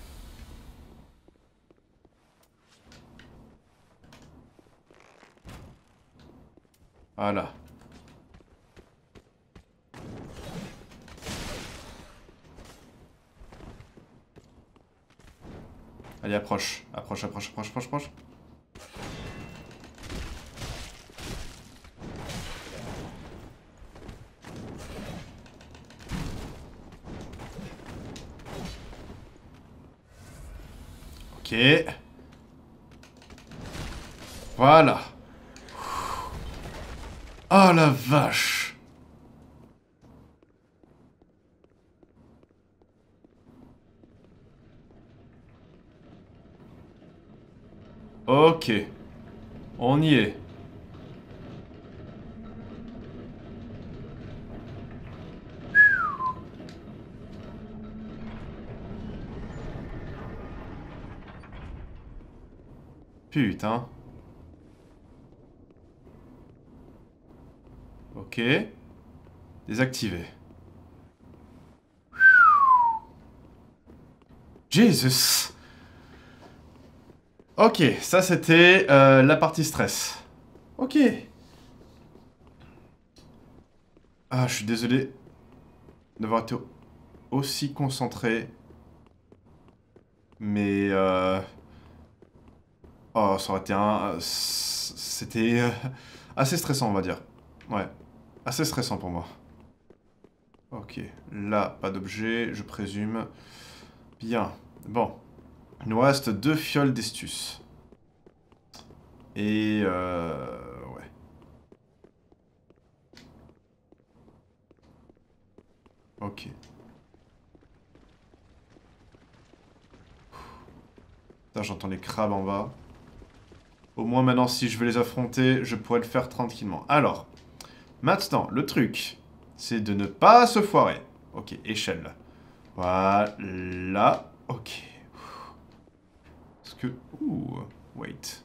Voilà. Allez, approche. Approche, approche, approche, approche, approche. Ok. Voilà. Oh la vache. Ok. On y est. Putain. Ok. Désactivé. Jesus. Ok, ça c'était la partie stress. Ok. Ah, je suis désolé d'avoir été aussi concentré. Mais oh, ça aurait été un... C'était assez stressant, on va dire. Ouais. Assez stressant pour moi. Ok. Là, pas d'objet, je présume. Bien. Bon. Il nous reste 2 fioles d'estus. Et ouais. Ok. Putain, j'entends les crabes en bas. Au moins maintenant, si je veux les affronter, je pourrais le faire tranquillement. Alors, maintenant, le truc, c'est de ne pas se foirer. Ok, échelle. Voilà. Ok. Est-ce que... Ouh. Wait.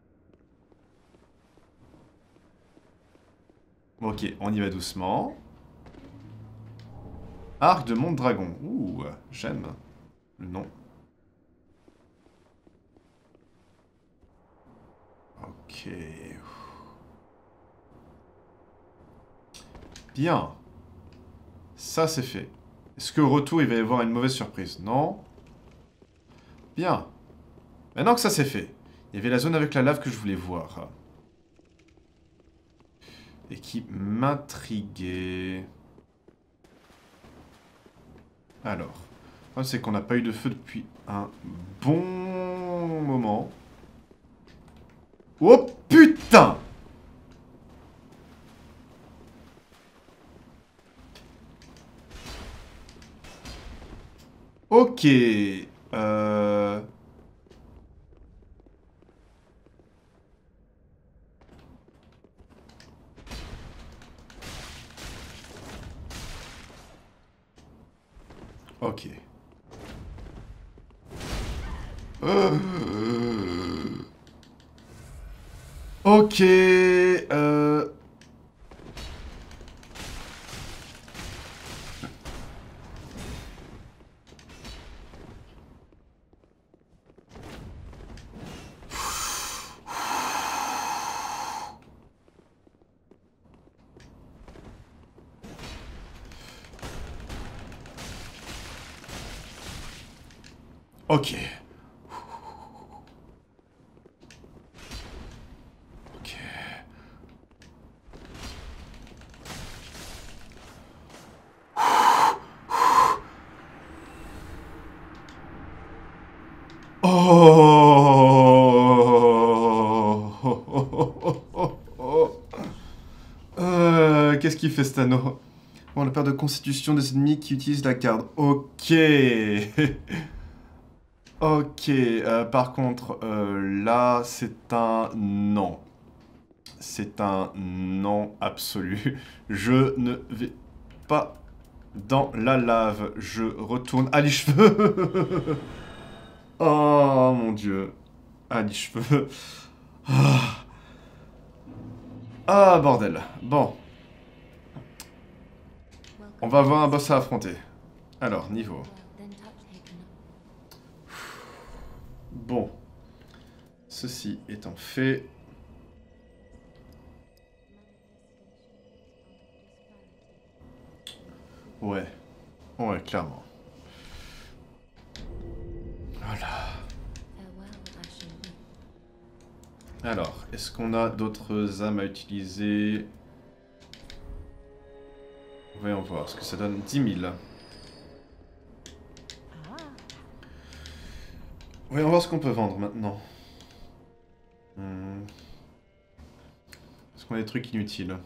Ok, on y va doucement. Arc de Mondragon. Ouh, j'aime le nom. Ok. Bien. Ça, c'est fait. Est-ce que au retour, il va y avoir une mauvaise surprise? Non. Bien. Maintenant que ça, c'est fait. Il y avait la zone avec la lave que je voulais voir. Et qui m'intriguait. Alors. Le problème, c'est qu'on n'a pas eu de feu depuis un bon moment. Oh putain! Ok. Euh... Ok. Ok. Ok. Ok. Oh. Qu'est-ce qu'il fait cet anneau? Bon, la perte de constitution des ennemis qui utilisent la carte. Ok. Ok. Par contre, là, c'est un non. C'est un non absolu. Je ne vais pas dans la lave. Je retourne à les cheveux. Oh mon dieu. À les cheveux. Ah. Ah, bordel. Bon. On va avoir un boss à affronter. Alors, niveau. Bon. Ceci étant fait... Ouais. Ouais, clairement. Voilà. Alors, est-ce qu'on a d'autres âmes à utiliser? Voyons voir, ce que ça donne 10 000. Voyons voir ce qu'on peut vendre maintenant. Est-ce qu'on a des trucs inutiles?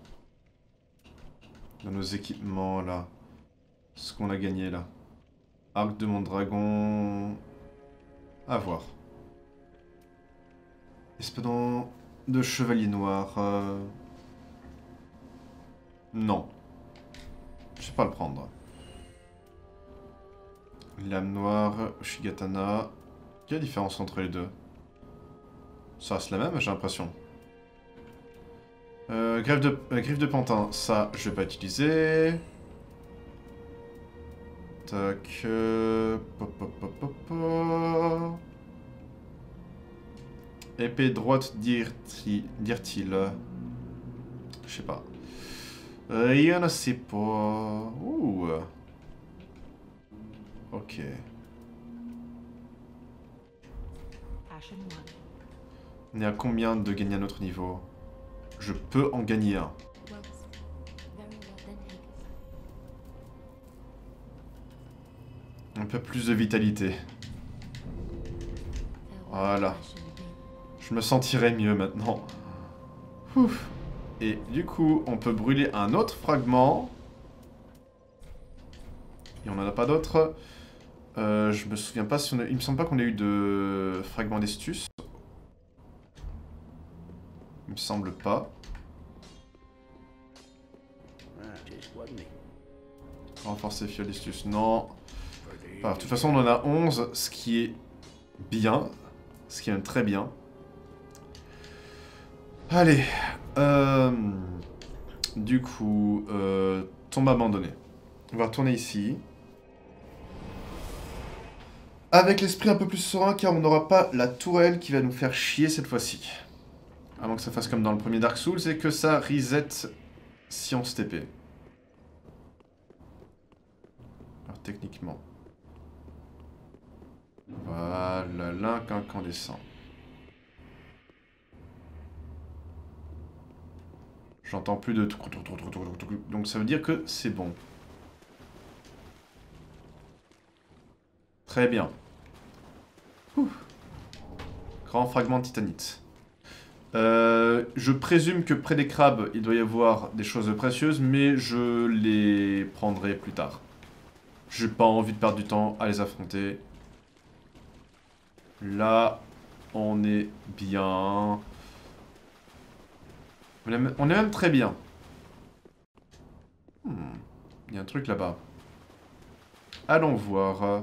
Dans nos équipements, là. Ce qu'on a gagné, là. Arc de mon dragon... À voir. Espadon de chevalier noir... Non. Je vais pas le prendre. Lame noire, Shigatana... Quelle est la différence entre les deux? Ça reste la même, j'ai l'impression. Griffe de pantin, ça, je vais pas utiliser. Tac... Pop, pop, pop, pop, pop. Épée droite d'Irtil. Je sais pas. Il y en a, c'est pas... Ouh. Ok. On est à combien de gagner un autre niveau? Je peux en gagner un. Un peu plus de vitalité. Voilà. Je me sentirai mieux maintenant. Ouf. Et du coup, on peut brûler un autre fragment. Et on n'en a pas d'autres. Je me souviens pas si on a... Il me semble pas qu'on ait eu de fragments d'estus. Il me semble pas. Renforcer fiole d'estus. Non. Enfin, de toute façon, on en a 11, ce qui est bien. Ce qui est même très bien. Allez. Du coup, tombe abandonnée. On va retourner ici. Avec l'esprit un peu plus serein, car on n'aura pas la tourelle qui va nous faire chier cette fois-ci. Avant que ça fasse comme dans le premier Dark Souls, et que ça reset si on se TP. Alors techniquement. Voilà, l'incandescent. J'entends plus de... Donc ça veut dire que c'est bon. Très bien. Ouh. Grand fragment de titanite. Je présume que près des crabes, il doit y avoir des choses précieuses, mais je les prendrai plus tard. J'ai pas envie de perdre du temps à les affronter. Là, on est bien. On est même très bien. Il y a un truc là-bas. Allons voir.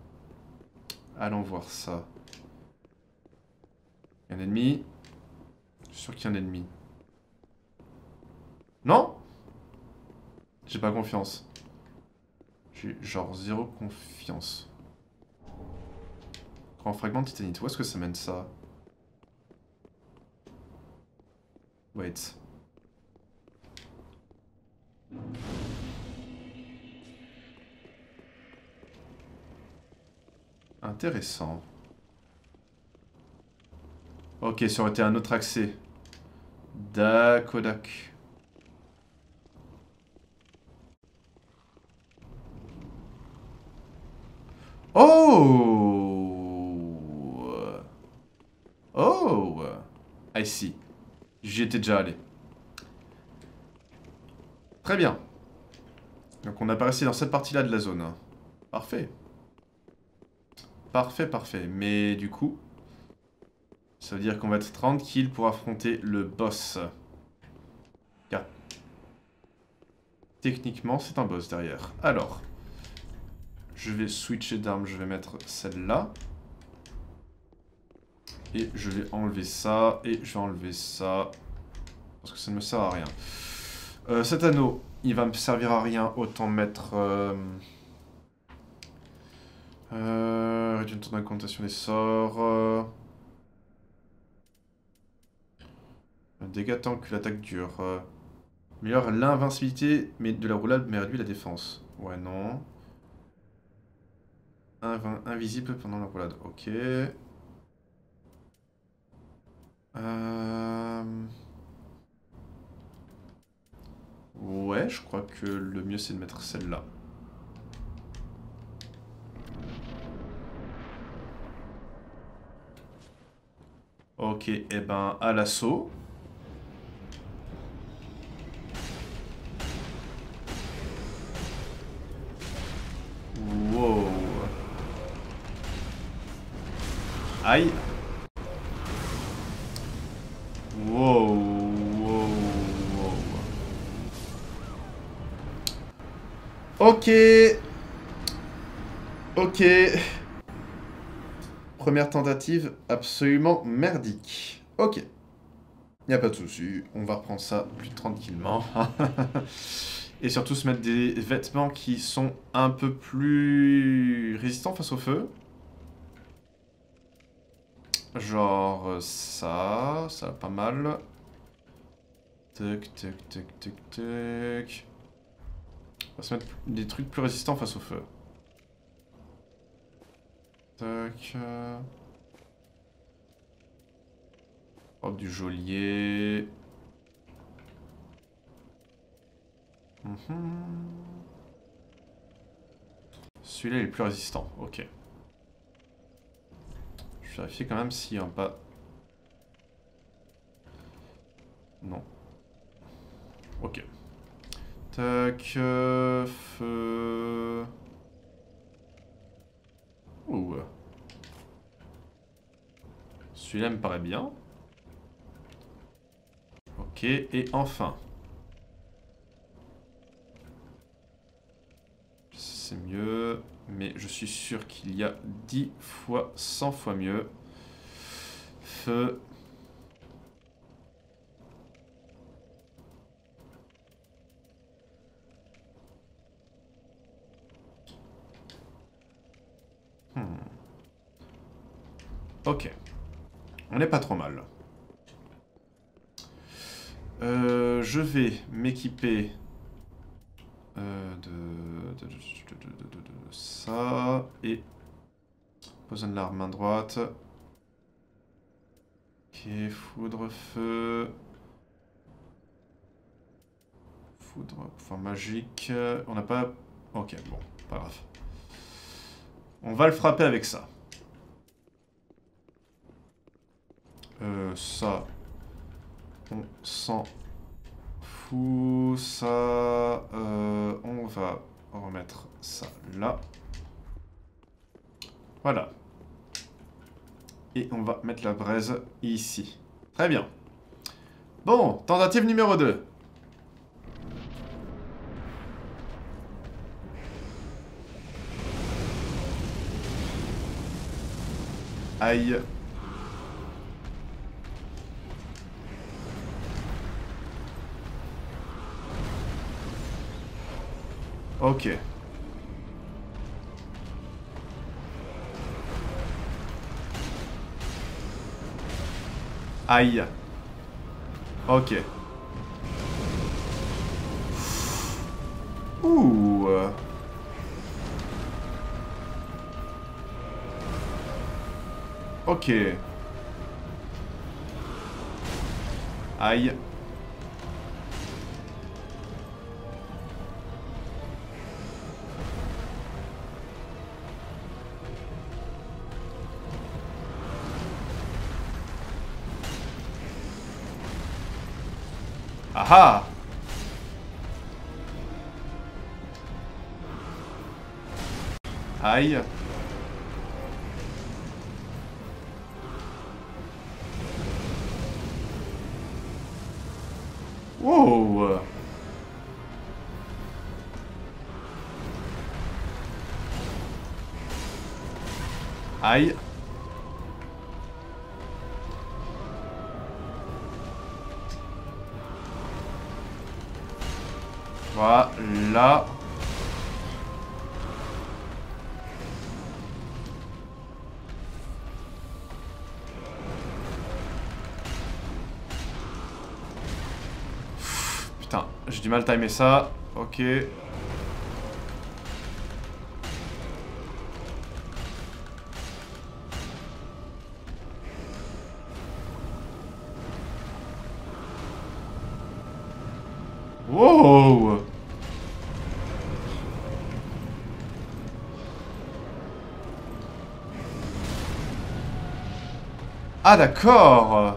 Allons voir ça. Il y a un ennemi. Je suis sûr qu'il y a un ennemi. Non? J'ai pas confiance. J'ai genre zéro confiance. Grand fragment de titanite. Où est-ce que ça mène ça? Wait. Intéressant. Ok, ça aurait été un autre accès. Dakodak. Oh! Oh! I see. J'y étais déjà allé. Très bien. Donc on apparaissait dans cette partie-là de la zone. Parfait. Parfait, parfait. Mais du coup, ça veut dire qu'on va être tranquille pour affronter le boss. Car techniquement, c'est un boss derrière. Alors, je vais switcher d'arme, je vais mettre celle-là. Et je vais enlever ça, et je vais enlever ça. Parce que ça ne me sert à rien. Cet anneau, il va me servir à rien, autant mettre... réduire le temps d'incantation des sorts. Dégâts tant que l'attaque dure. Meilleure l'invincibilité mais de la roulade, mais réduit la défense. Ouais, non. Invisible pendant la roulade. Ok. Ouais, je crois que le mieux c'est de mettre celle-là. Ok, et ben à l'assaut. Wow. Aïe. Wow, wow, wow. Ok. Ok. Première tentative absolument merdique. Ok. Y a pas de souci, on va reprendre ça plus tranquillement. Et surtout se mettre des vêtements qui sont un peu plus résistants face au feu. Genre ça va pas mal. Tac, tac, tac, tac, tac. On va se mettre des trucs plus résistants face au feu. Tac. Hop, du geôlier. Celui-là il est plus résistant, ok. Je vais vérifier quand même s'il n'y a pas... Non. Ok. Tac, feu... Ouh. Celui-là me paraît bien. Ok, et enfin. C'est mieux, mais je suis sûr qu'il y a 10 fois, 100 fois mieux. Feu. Ok. On n'est pas trop mal. Je vais m'équiper de ça et poser de l'arme main droite. Ok, foudre, feu. Foudre, pouvoir magique. On n'a pas... Ok, bon, pas grave. On va le frapper avec ça. Ça... On s'en fout. Ça... on va remettre ça là. Voilà. Et on va mettre la braise ici. Très bien. Bon, tentative numéro 2. Aïe. Ok. Aïe. Ok. Ouh. Ok. Aïe. Ah ah. Aïe. Wow. Aïe. Voilà. Putain, j'ai du mal à timer ça. Ok. Wow. Ah d'accord.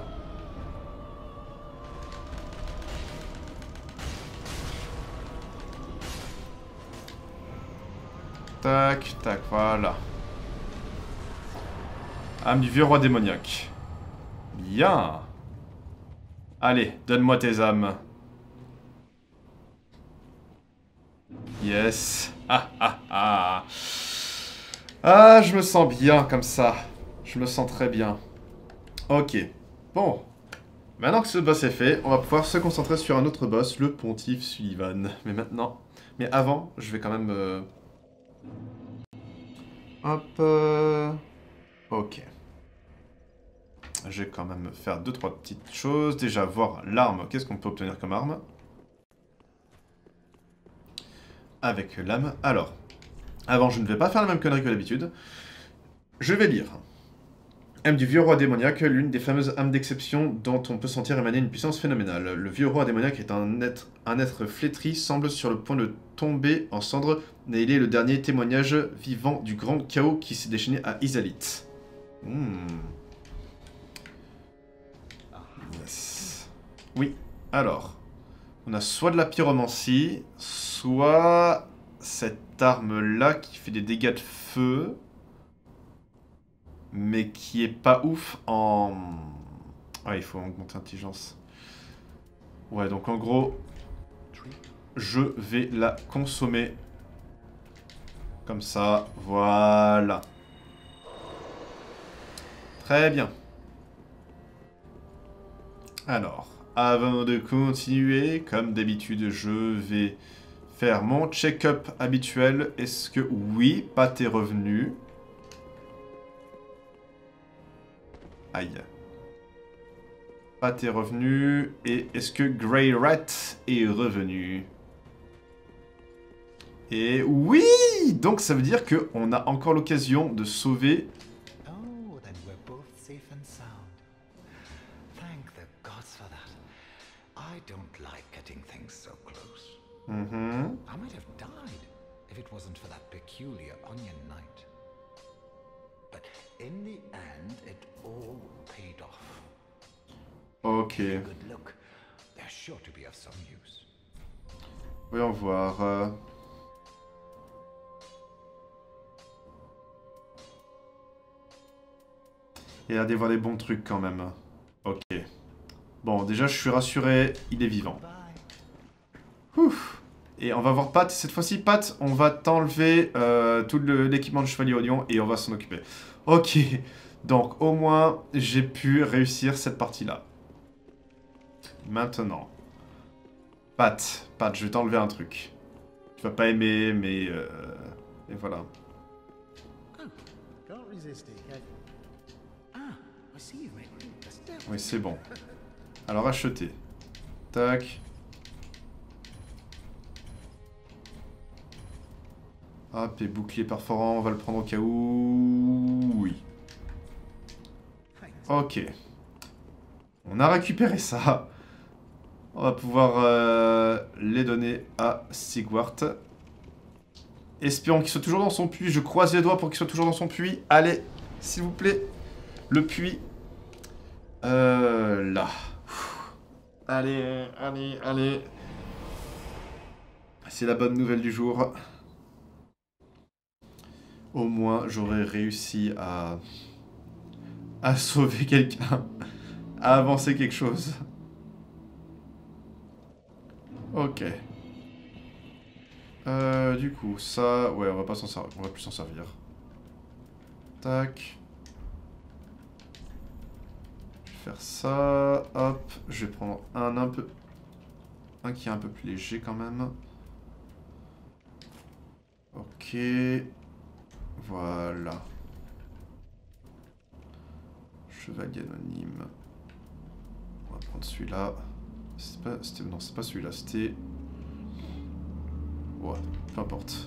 Tac, tac, voilà. Âme du vieux roi démoniaque. Bien. Allez, donne-moi tes âmes. Yes. Ah ah ah. Ah, je me sens bien comme ça. Je me sens très bien. Ok. Bon. Maintenant que ce boss est fait, on va pouvoir se concentrer sur un autre boss, le pontife Sullivan. Mais maintenant... Mais avant, je vais quand même... Hop... Ok. Je vais quand même faire 2-3 petites choses. Déjà, voir l'arme. Qu'est-ce qu'on peut obtenir comme arme? Avec l'âme. Alors, avant, je ne vais pas faire la même connerie que d'habitude. Je vais lire. Âme du vieux roi démoniaque, l'une des fameuses âmes d'exception dont on peut sentir émaner une puissance phénoménale. Le vieux roi démoniaque est un être flétri, semble sur le point de tomber en cendres, mais il est le dernier témoignage vivant du grand chaos qui s'est déchaîné à Izalith. Yes. Oui, alors, on a soit de la pyromancie, soit cette arme-là qui fait des dégâts de feu, mais qui est pas ouf en... Ah, il faut augmenter l'intelligence. Ouais, donc en gros, je vais la consommer. Comme ça, voilà. Très bien. Alors, avant de continuer, comme d'habitude, je vais faire mon check-up habituel. Est-ce que... Oui, Pat est revenu. Aïe. Pat est revenu. Et est-ce que Grey Rat est revenu? Et oui! Donc ça veut dire qu'on a encore l'occasion de sauver... Oh, then we're both safe and sound. Thank the gods for that. I don't like getting things so close. I might have died if it wasn't for that peculiar onion knight. But in the end, it all paid off. Ok. Good look. They're sure to be of some use. Voyons voir. Il a l'air d'y avoir des bons trucs quand même. Ok. Bon, déjà, je suis rassuré, il est vivant. Ouf. Et on va voir Pat. Cette fois-ci, Pat, on va t'enlever tout l'équipement de chevalier oignon et on va s'en occuper. Ok. Donc, au moins, j'ai pu réussir cette partie-là. Maintenant. Pat, je vais t'enlever un truc. vas pas aimer, mais... et voilà. Oui, c'est bon. Alors, acheter. Tac. Hop, et bouclier perforant, on va le prendre au cas où... Oui. Ok. On a récupéré ça. On va pouvoir les donner à Sigwart. Espérons qu'il soit toujours dans son puits. Je croise les doigts pour qu'il soit toujours dans son puits. Allez, s'il vous plaît. Le puits. Là. Allez, allez, allez. C'est la bonne nouvelle du jour. Au moins, j'aurais réussi à sauver quelqu'un. À avancer quelque chose. Ok. Du coup, ça... Ouais, on va pas s'en servir. On va plus s'en servir. Tac. Je vais faire ça. Hop. Je vais prendre un peu... Un qui est un peu plus léger quand même. Ok. Voilà. Chevalier anonyme. On va prendre celui-là. Non, c'est pas celui-là, c'était... Ouais, peu importe.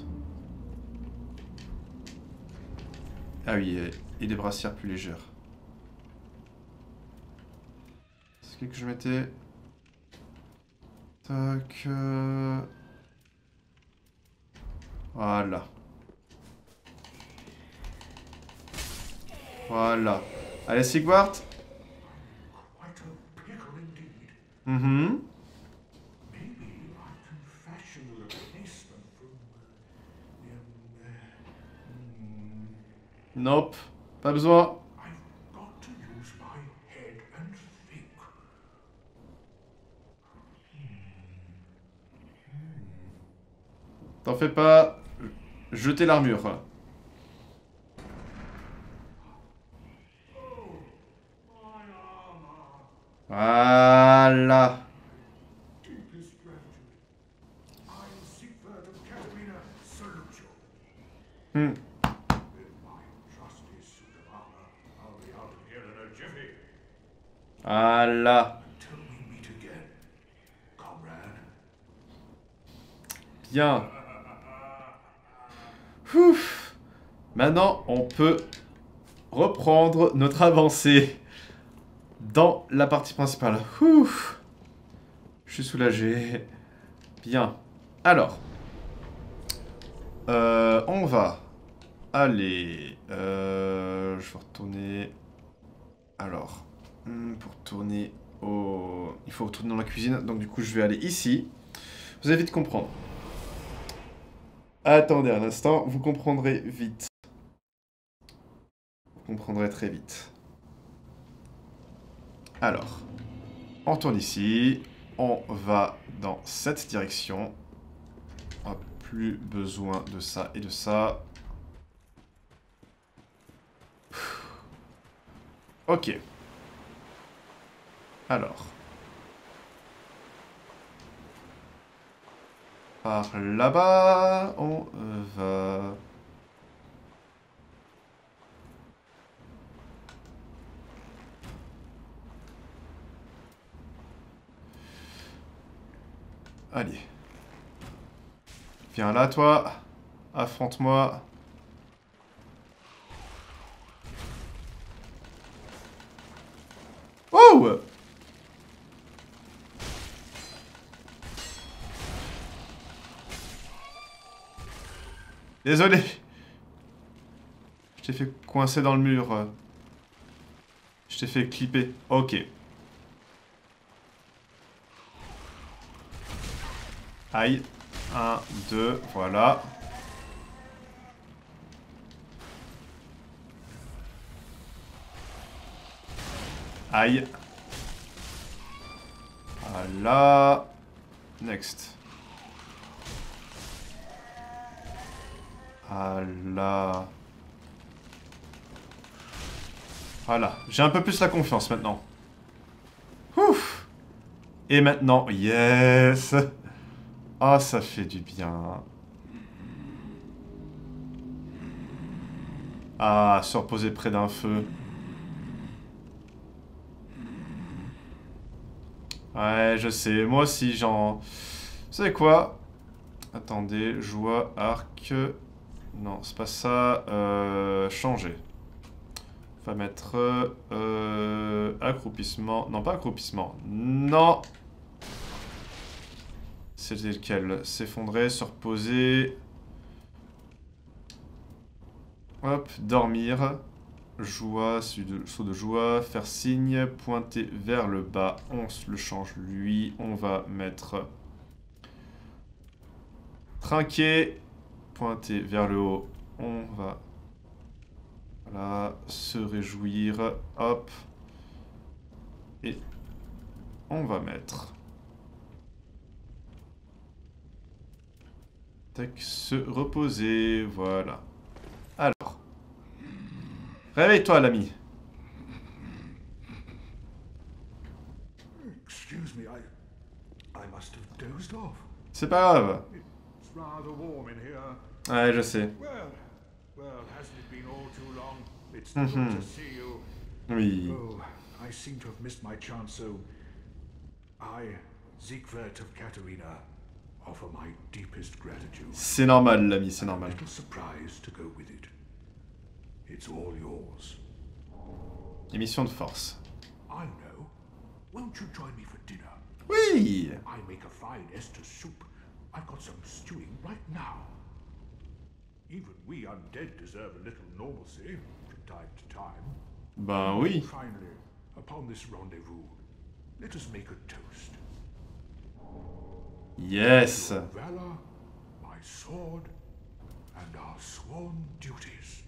Ah oui, et des brassières plus légères. C'est ce que je mettais... Tac... Voilà. Voilà. Allez, Sigwart. Nope. Pas besoin. T'en fais pas. Jetez l'armure. Voilà. Voilà. Bien. Ouf. Maintenant, on peut reprendre notre avancée dans la partie principale. Ouf. Je suis soulagé. Bien. Alors. On va aller... je vais retourner... Alors... pour tourner au... Il faut retourner dans la cuisine. Donc du coup, je vais aller ici. Vous allez vite comprendre. Attendez un instant. Vous comprendrez vite. Vous comprendrez très vite. Alors. On retourne ici. On va dans cette direction. On n'a plus besoin de ça et de ça. Ok. Alors. Par là-bas, on va... Allez. Viens là, toi. Affronte-moi. Oh! Désolé. Je t'ai fait coincer dans le mur. Je t'ai fait clipper. Ok. Aïe. 1, 2, voilà. Aïe. Voilà. Next. Voilà. Voilà. J'ai un peu plus la confiance maintenant. Ouf. Et maintenant, yes. Ah, ça fait du bien. Ah, se reposer près d'un feu. Ouais, je sais. Moi aussi, j'en... Vous savez quoi? Attendez, joie, arc... Non, c'est pas ça. Changer. On va mettre... accroupissement. Non, pas accroupissement. Non! C'était lequel? S'effondrer, se reposer... Hop, dormir. Joie, saut de joie, faire signe, pointer vers le bas. On se le change lui. On va mettre... Trinquer, pointer vers le haut. On va... Voilà, se réjouir. Hop. Et on va mettre... Tac, se reposer. Voilà. Alors. Réveille-toi, l'ami. Excuse me, I must have dozed off. C'est pas grave. It's rather warm in here. Ouais, je sais. Well, hasn't it been all too long? It's good to see you. Oui. Oh, I seem to have missed my chance, so I, Siegwart of Katarina, offer my deepest gratitude. C'est normal, l'ami, c'est normal. A little surprise to go with it. It's all yours. Émission de force. I know. Won't you join me for dinner? Oui. I make a fine Esther soup. I've got some stewing right now. Even we undead deserve a little normalcy from time to time. Ben oui. Finally, upon this rendezvous, let us make a toast. Yes. Your valor, my sword, and our sworn duties.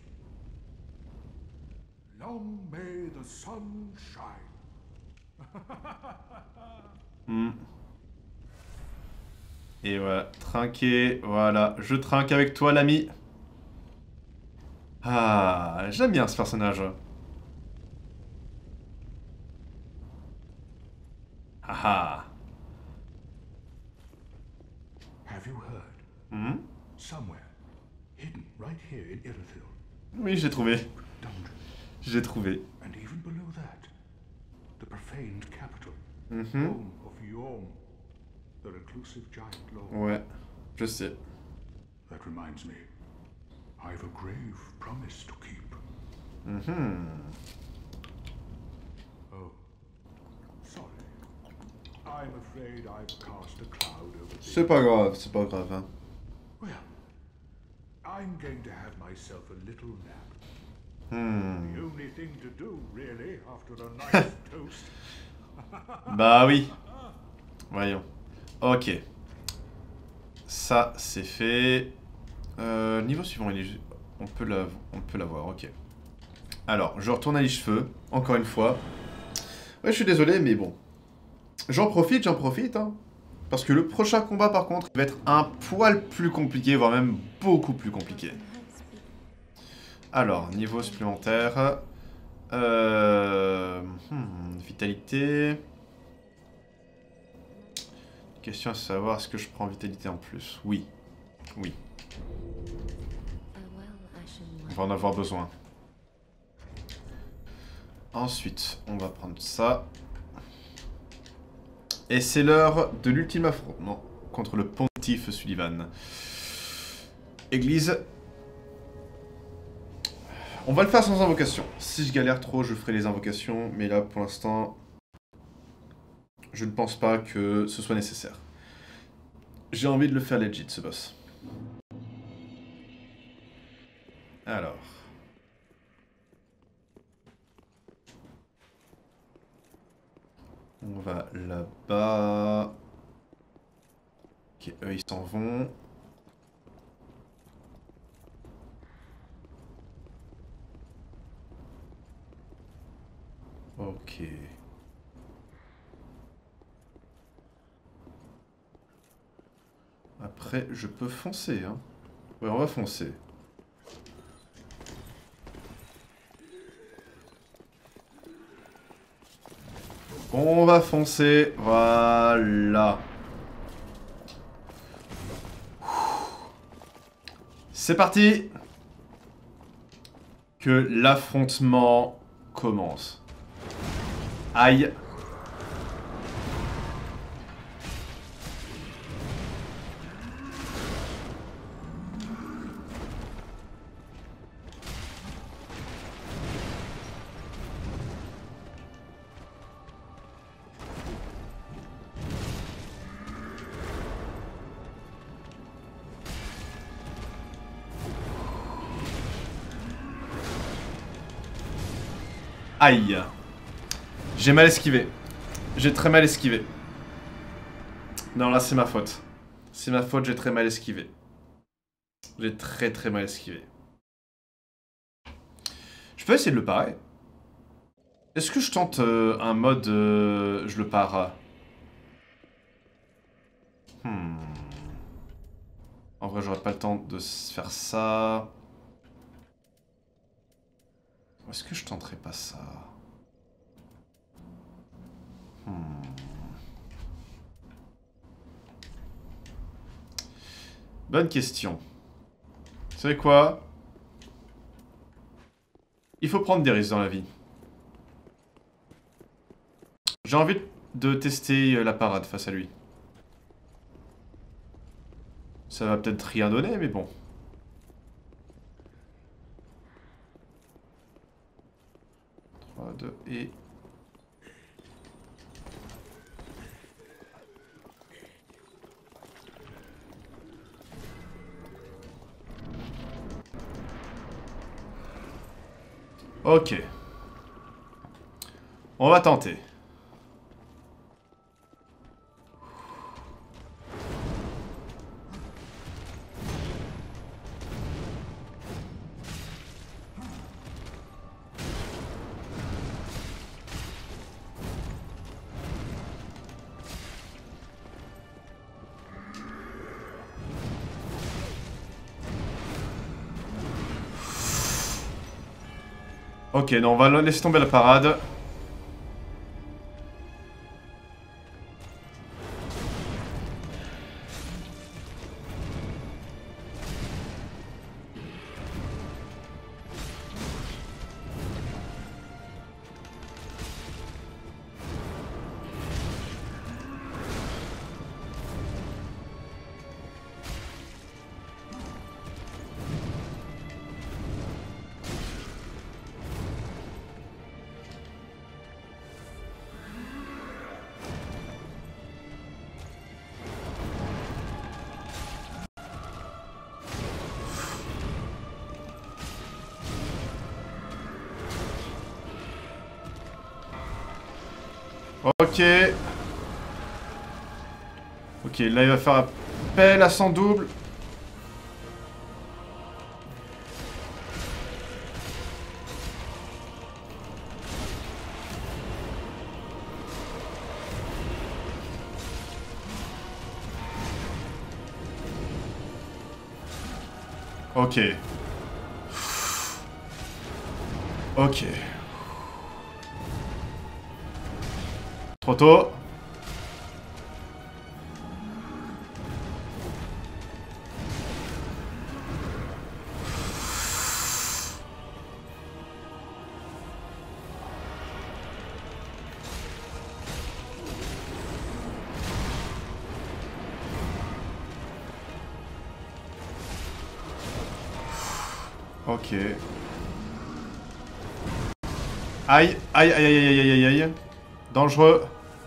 Long may the sun shine. Et voilà, trinquer, voilà. Je trinque avec toi, l'ami. Ah, j'aime bien ce personnage. Haha. Have you heard? Somewhere, hidden right here in Irithyll. Oui, j'ai trouvé. Dungeon. J'ai trouvé. And even below that, the profaned capital, home of Yhorm, the reclusive giant lord. Ouais, je sais. That reminds me, I've a grave promise to keep. Oh, sorry. I'm afraid I've cast a cloud over things. C'est pas grave, hein. Well, I'm going to have myself a little nap. The only thing to do, really, after a nice toast. Bah oui. Voyons. Ok. Ça, c'est fait. Niveau suivant, on peut l'avoir, ok. Alors, je retourne à Lichefeu, encore une fois. Ouais, je suis désolé, mais bon. J'en profite, hein. Parce que le prochain combat, par contre, va être un poil plus compliqué, voire même beaucoup plus compliqué. Alors, niveau supplémentaire. Vitalité. Question à savoir, est-ce que je prends vitalité en plus? Oui. Oui. On va en avoir besoin. Ensuite, on va prendre ça. Et c'est l'heure de l'ultime affrontement contre le pontife Sullivan. Église. On va le faire sans invocation. Si je galère trop, je ferai les invocations. Mais là, pour l'instant, je ne pense pas que ce soit nécessaire. J'ai envie de le faire legit, ce boss. Alors. On va là-bas. Ok, eux, ils s'en vont. Ok. Après, je peux foncer, hein. Ouais, on va foncer. On va foncer, voilà. C'est parti. que l'affrontement commence. Aïe. Aïe. J'ai mal esquivé. J'ai très mal esquivé. Non, là, c'est ma faute. C'est ma faute, j'ai très mal esquivé. J'ai très mal esquivé. Je peux essayer de le parer. Est-ce que je tente un mode... je le pare. En vrai, j'aurais pas le temps de faire ça. Est-ce que je tenterais pas ça? Bonne question. Vous savez quoi? Il faut prendre des risques dans la vie. J'ai envie de tester la parade face à lui. Ça va peut-être rien donner, mais bon. Et... ok. On va tenter. Ok, non, on va laisser tomber la parade. Ok. Ok, là il va faire appel à son double. Ok. Ok. Trop tôt. Ok. Aïe, aïe, aïe, aïe, aïe, aïe, aïe, aïe. Dangereux.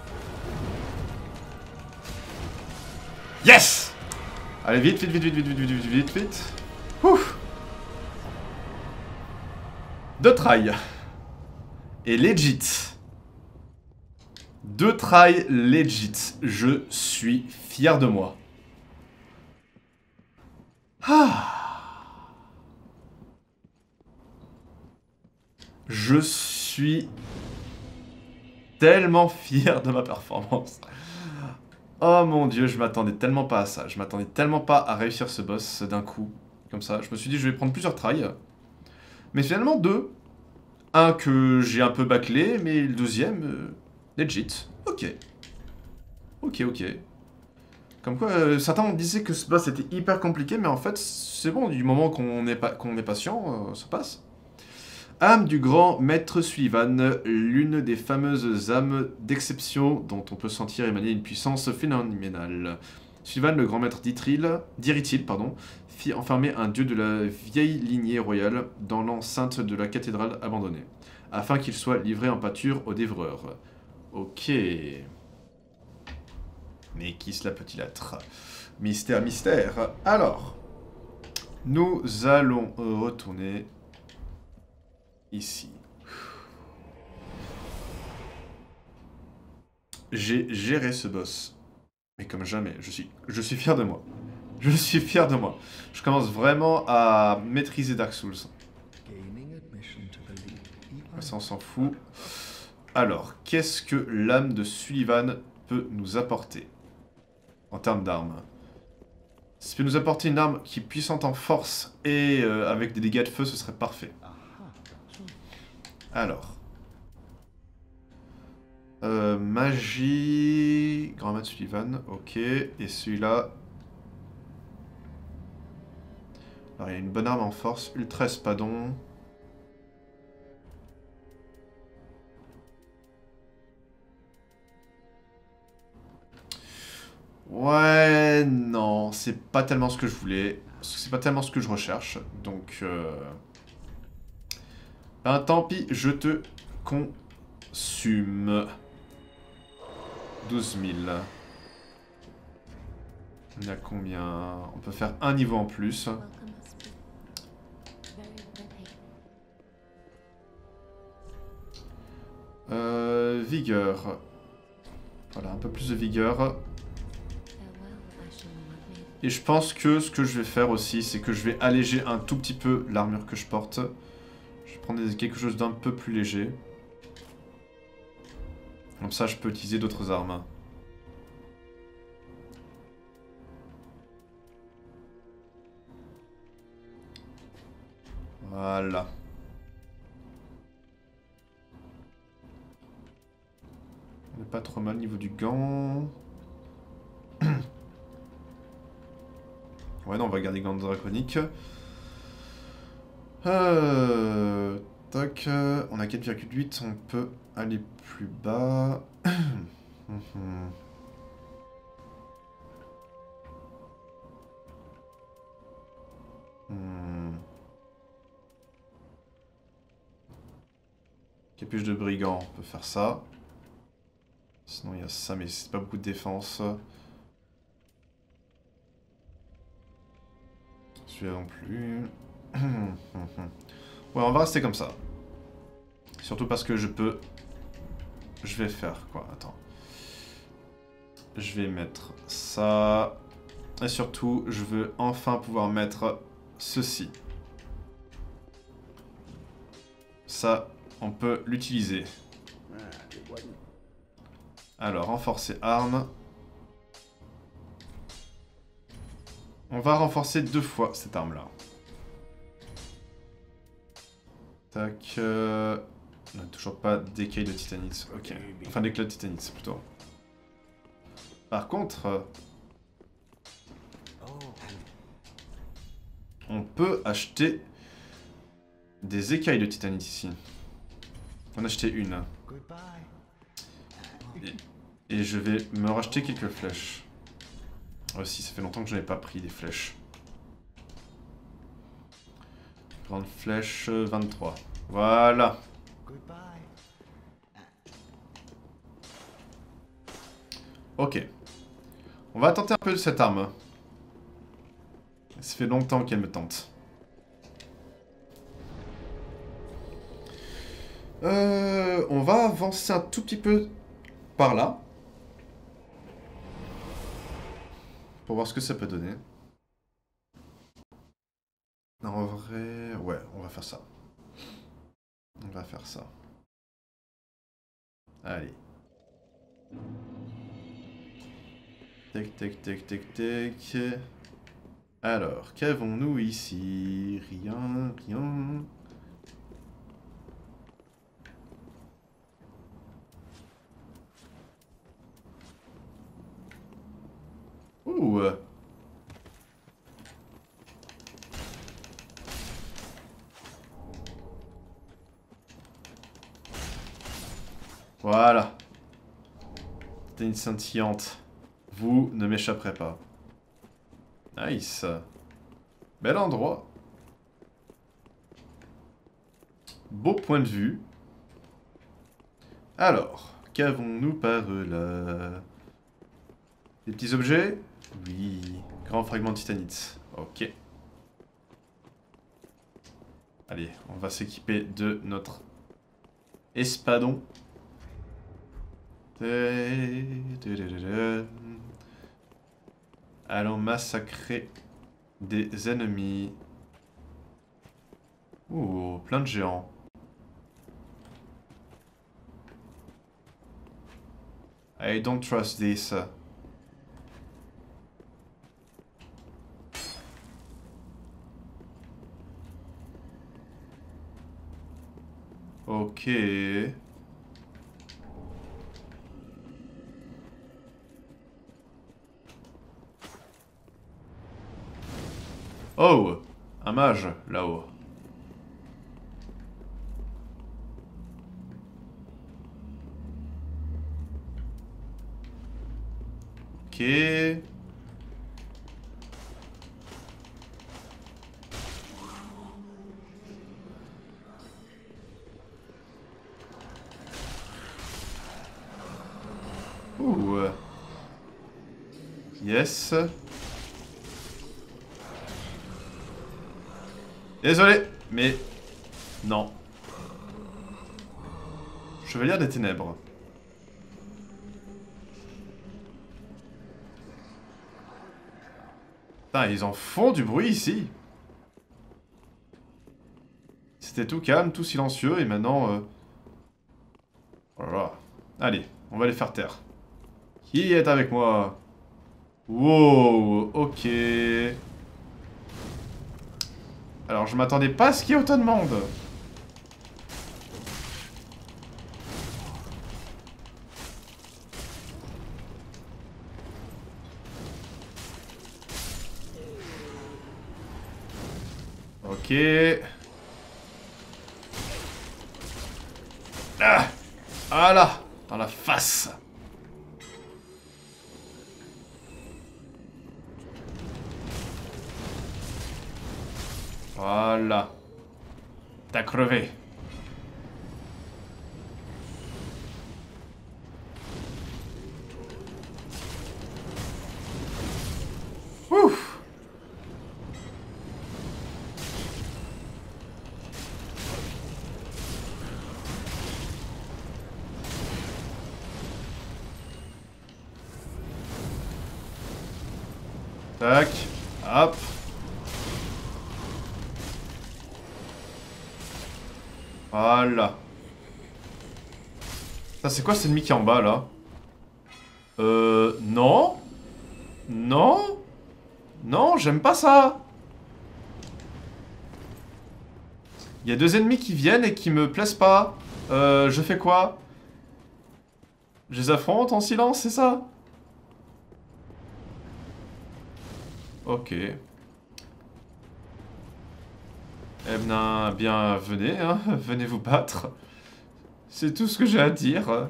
Yes! Allez, vite, vite, vite, vite, vite, vite, vite, vite, vite. Ouf. 2 tries. Et legit. 2 tries legit. Je suis fier de moi. Ah. Je suis tellement fier de ma performance. Oh mon dieu, je m'attendais tellement pas à ça. Je m'attendais tellement pas à réussir ce boss d'un coup. Comme ça, je me suis dit je vais prendre plusieurs tries. Mais finalement 2. Un que j'ai un peu bâclé, mais le deuxième, legit. Ok. Ok, ok. Comme quoi, certains me disaient que ce boss était hyper compliqué, mais en fait, c'est bon, du moment qu'on est patient, ça passe. Âme du grand maître Sullivan, l'une des fameuses âmes d'exception dont on peut sentir émaner une puissance phénoménale. Sullivan, le grand maître d'Irithil, fit enfermer un dieu de la vieille lignée royale dans l'enceinte de la cathédrale abandonnée, afin qu'il soit livré en pâture aux dévoreurs. Ok. Mais qui cela peut-il être? Mystère, mystère. Alors, nous allons retourner ici. J'ai géré ce boss. Mais comme jamais, je suis fier de moi. Je suis fier de moi. Je commence vraiment à maîtriser Dark Souls. Ça, on s'en fout. Alors, qu'est-ce que l'âme de Sullivan peut nous apporter en termes d'armes? Si peut nous apporter une arme qui est puissante en force et avec des dégâts de feu, ce serait parfait. Alors. Magie... Grand maître Sullivan, ok. Et celui-là... Alors, il y a une bonne arme en force. Ultra espadon. Ouais, non, c'est pas tellement ce que je voulais. C'est pas tellement ce que je recherche. Donc, ben, tant pis, je te consume. 12 000. On a combien? On peut faire un niveau en plus. Vigueur. Voilà, un peu plus de vigueur. Et je pense que ce que je vais faire aussi, c'est que je vais alléger un tout petit peu l'armure que je porte. Je vais prendre quelque chose d'un peu plus léger. Comme ça, je peux utiliser d'autres armes. Voilà. On n'est pas trop mal au niveau du gant. Ouais, non, on va garder gants draconiques. Tac. On a 4,8. On peut aller plus bas. Capuche de brigand, on peut faire ça. Sinon, il y a ça, mais c'est pas beaucoup de défense. Celui-là non plus. Ouais, on va rester comme ça. Surtout parce que je peux... Je vais faire quoi? Attends. Je vais mettre ça. Et surtout, je veux enfin pouvoir mettre ceci. Ça, on peut l'utiliser. Alors, renforcer arme. On va renforcer 2 fois cette arme-là. Tac. On n'a toujours pas d'écailles de titanite. Ok. Enfin, d'éclats de titanite, plutôt. Par contre... on peut acheter des écailles de titanite ici. On a acheté une. Et je vais me racheter quelques flèches. Aussi, ça fait longtemps que je n'avais pas pris des flèches. Grande flèche 23. Voilà. Ok. On va tenter un peu de cette arme. Ça fait longtemps qu'elle me tente. On va avancer un tout petit peu par là. Pour voir ce que ça peut donner. En vrai... ouais, on va faire ça. On va faire ça. Allez. Tac, tac, tac, tac, tac. Alors, qu'avons-nous ici? Rien, rien. Ouh. Voilà. C'était une scintillante. Vous ne m'échapperez pas. Nice. Bel endroit. Beau point de vue. Alors, qu'avons-nous par là? Des petits objets? Oui. Grand fragment de titanite. Ok. Allez, on va s'équiper de notre espadon. Allons massacrer des ennemis. Oh, plein de géants. I don't trust this. Ok. Oh, un mage là-haut. Ok. Ouh. Yes. Désolé, mais... Non. Chevalier des Ténèbres. Putain, ils en font du bruit ici. C'était tout calme, tout silencieux, et maintenant... Oh là là. Allez, on va les faire taire. Qui est avec moi? Wow, ok. Alors, je m'attendais pas à ce qu'il y ait autant de monde. Ok. Ah! Ah là! Dans la face! Voilà. T'as crevé. Ouf! Tac. Hop. Voilà. Ça, c'est quoi cet ennemi qui est en bas, là? Non. Non. Non, j'aime pas ça. Il y a deux ennemis qui viennent et qui me plaisent pas. Je fais quoi? Je les affronte en silence, c'est ça? Ok. Eh bien, venez, hein. Venez vous battre. C'est tout ce que j'ai à dire.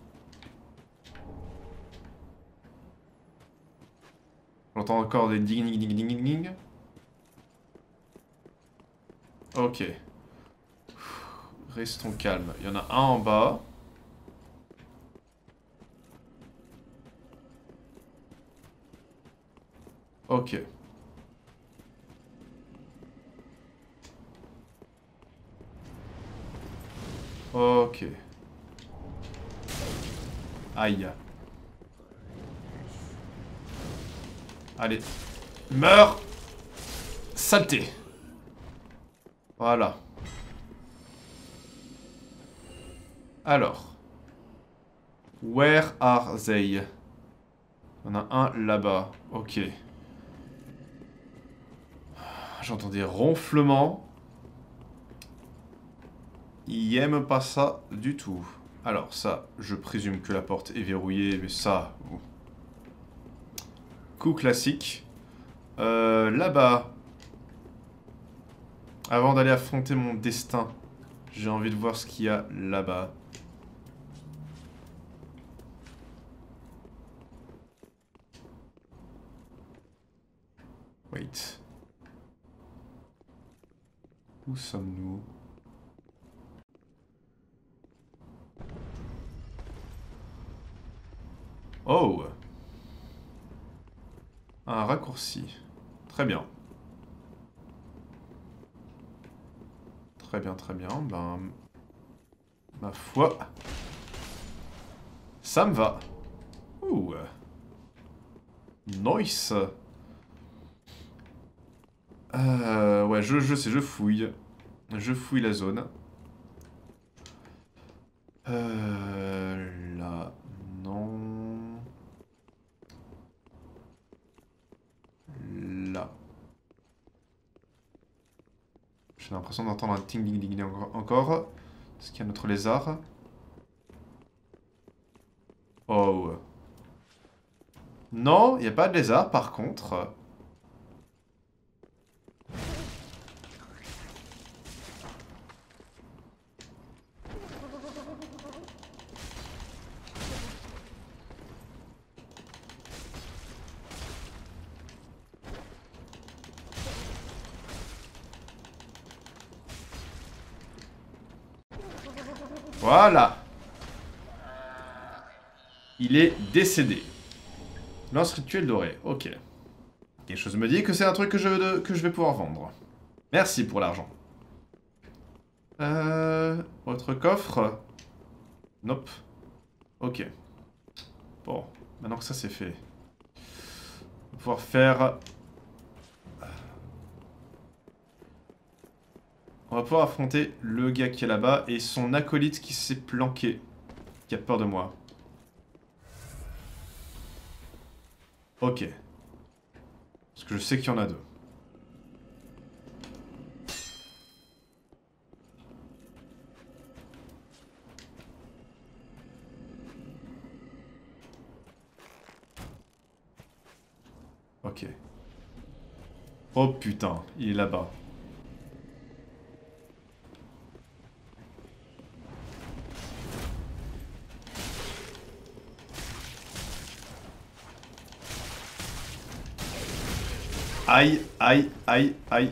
J'entends encore des ding ding ding ding ding. Ok. Restons calmes. Il y en a un en bas. Ok. Ok. Aïe. Allez. Meurs! Saleté. Voilà. Alors. Where are they? On a un là-bas. Ok. J'entends des ronflements. Il aime pas ça du tout. Alors ça, je présume que la porte est verrouillée, mais ça... Bon. Coup classique. Là-bas. Avant d'aller affronter mon destin, j'ai envie de voir ce qu'il y a là-bas. Où sommes-nous? Oh! Un raccourci. Très bien. Très bien, très bien. Ben... Ma foi... Ça me va. Ouh. Nice. Ouais, je fouille. Je fouille la zone. Là... Non... Là... J'ai l'impression d'entendre un ting-ding-ding encore. Est-ce qu'il y a notre lézard? Oh. Non, il n'y a pas de lézard par contre. Voilà. Il est décédé. Lance rituel doré. Ok. Quelque chose me dit que c'est un truc que je vais pouvoir vendre. Merci pour l'argent. Autre coffre. Nope. Ok. Bon. Maintenant que ça c'est fait. On va pouvoir faire... On va pouvoir affronter le gars qui est là-bas et son acolyte qui s'est planqué. Qui a peur de moi. Ok. Parce que je sais qu'il y en a deux. Ok. Oh putain, il est là-bas. Aïe, aïe, aïe, aïe.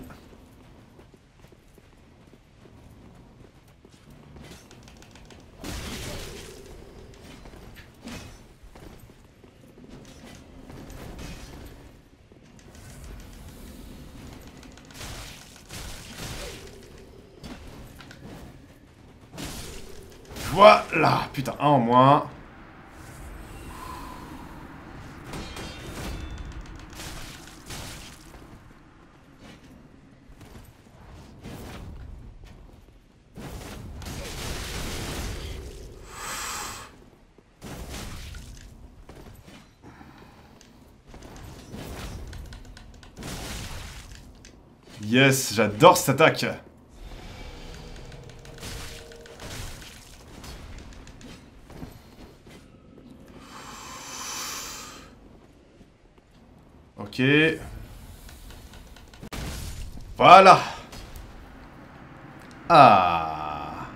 Voilà, putain, un en moins. Yes, j'adore cette attaque. Ok. Voilà. Ah.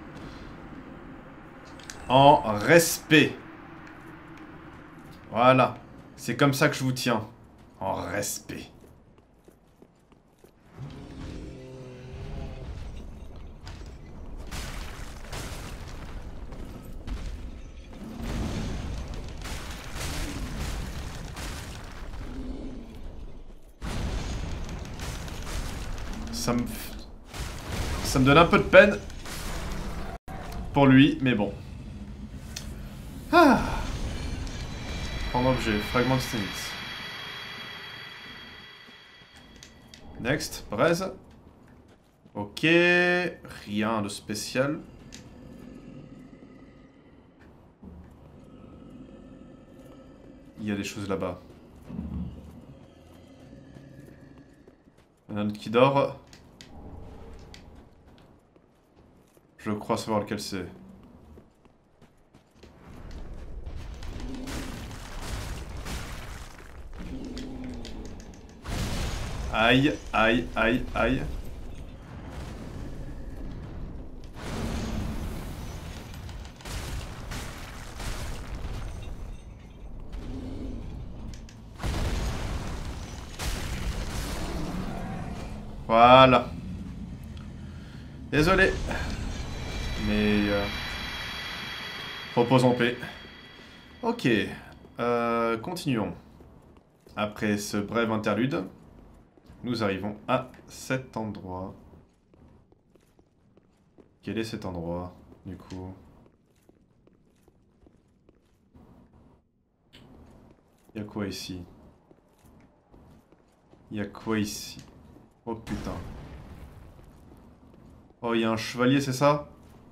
En respect. Voilà. C'est comme ça que je vous tiens. En respect. Ça me donne un peu de peine pour lui, mais bon. Ah. Prendre objet, fragment de Stenix. Next, braise. Ok, rien de spécial. Il y a des choses là-bas. Il y en a un autre qui dort. Je crois savoir lequel c'est. Aïe, aïe, aïe, aïe. Voilà. Désolé. Mais... repose en paix. Ok. Continuons. Après ce bref interlude, nous arrivons à cet endroit. Quel est cet endroit, du coup? Il y a quoi ici? Il y a quoi ici? Oh putain. Oh, il y a un chevalier, c'est ça?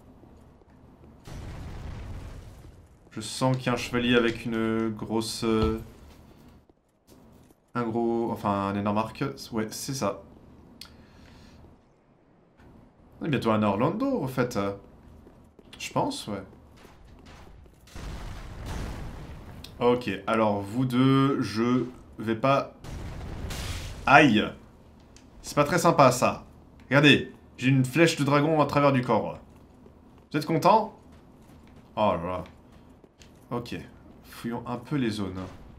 Je sens qu'il y a un chevalier avec une grosse... un gros... enfin, un énorme arc. Ouais, c'est ça. On est bientôt à Orlando, en fait. Je pense, ouais. Ok, alors vous deux, je vais pas... Aïe! C'est pas très sympa, ça. Regardez, j'ai une flèche de dragon à travers du corps. Vous êtes content? Oh là là. Ok. Fouillons un peu les zones.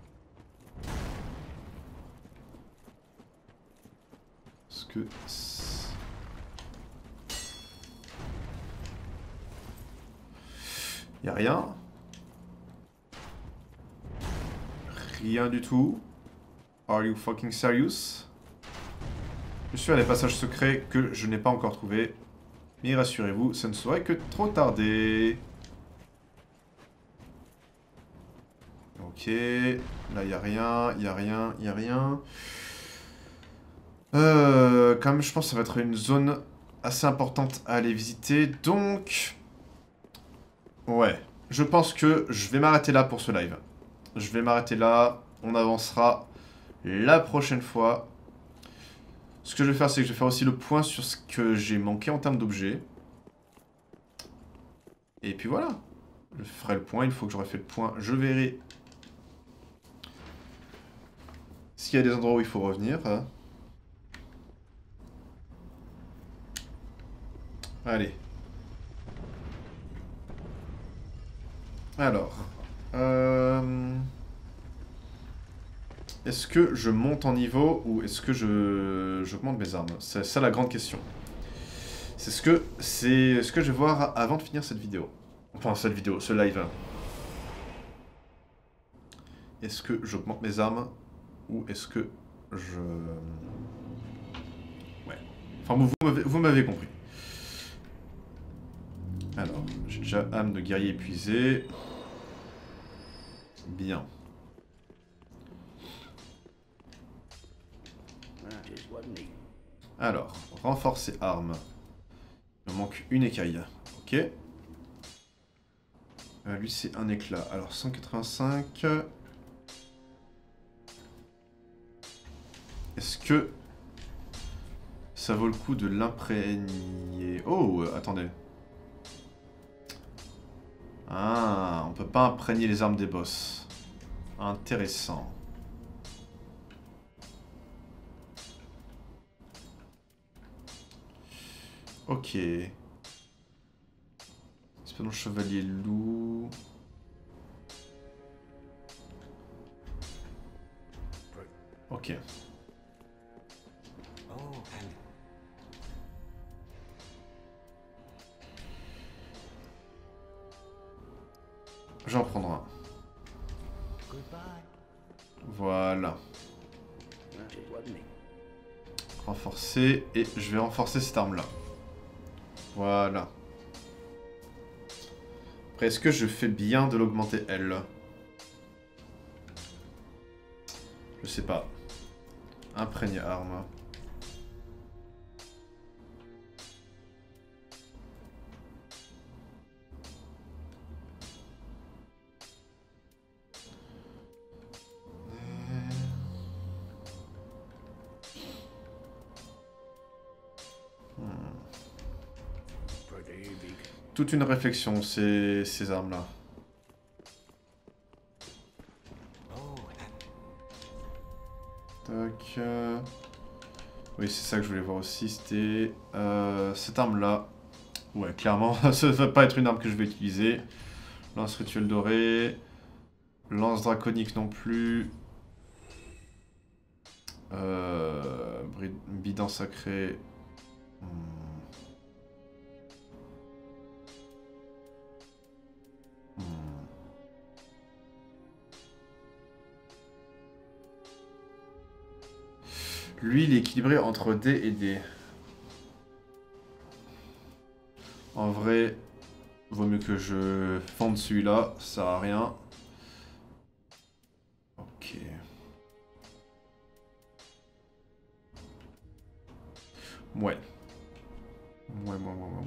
Parce que... Y'a rien. Rien du tout. Are you fucking serious? Je suis à des passages secrets que je n'ai pas encore trouvés. Mais rassurez-vous, ça ne saurait que trop tarder. Ok. Là, y'a rien, y'a rien, y'a rien. Quand même, je pense que ça va être une zone assez importante à aller visiter. Donc... ouais. Je pense que je vais m'arrêter là pour ce live. Je vais m'arrêter là. On avancera la prochaine fois. Ce que je vais faire, c'est que je vais faire aussi le point sur ce que j'ai manqué en termes d'objets. Et puis voilà. Je ferai le point. Une fois que j'aurai fait le point, je verrai s'il y a des endroits où il faut revenir. Allez. Alors. Est-ce que je monte en niveau ou est-ce que j'augmente mes armes? C'est ça la grande question. C'est ce que je vais voir avant de finir cette vidéo. Enfin, cette vidéo, ce live. Est-ce que j'augmente mes armes ou est-ce que je... ouais. Enfin, vous m'avez compris. Alors, j'ai déjà âme de guerrier épuisée. Bien. Alors, renforcer armes. Il me manque une écaille. Ok. Lui, c'est un éclat. Alors, 185. Est-ce que ça vaut le coup de l'imprégner? Oh, attendez. Ah, on peut pas imprégner les armes des boss. Intéressant. Ok. C'est pas non chevalier loup. Ok. J'en prendrai un. Voilà. Renforcer. Et je vais renforcer cette arme-là. Voilà. Après, est-ce que je fais bien de l'augmenter, elle? Je sais pas. Imprégné arme. Toute une réflexion, ces armes-là. Tac. Oui, c'est ça que je voulais voir aussi. C'était cette arme-là. Ouais, clairement, ça ne va pas être une arme que je vais utiliser. Lance rituel doré. Lance draconique non plus. Bidon sacré. Lui, il est équilibré entre D et D. En vrai, vaut mieux que je fende celui-là, ça sert à rien. Ok. Ouais. Ouais.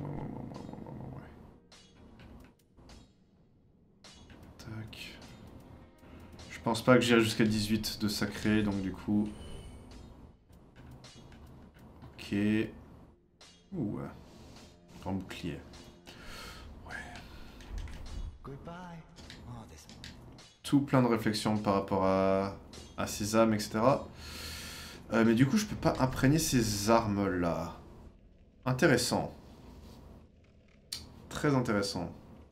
Tac. Je pense pas que j'irai jusqu'à 18 de sacré, donc du coup... Ok. Ouh. Grand bouclier. Ouais. Tout plein de réflexions par rapport à ces âmes, etc. Mais du coup, je peux pas imprégner ces armes-là. Intéressant. Très intéressant.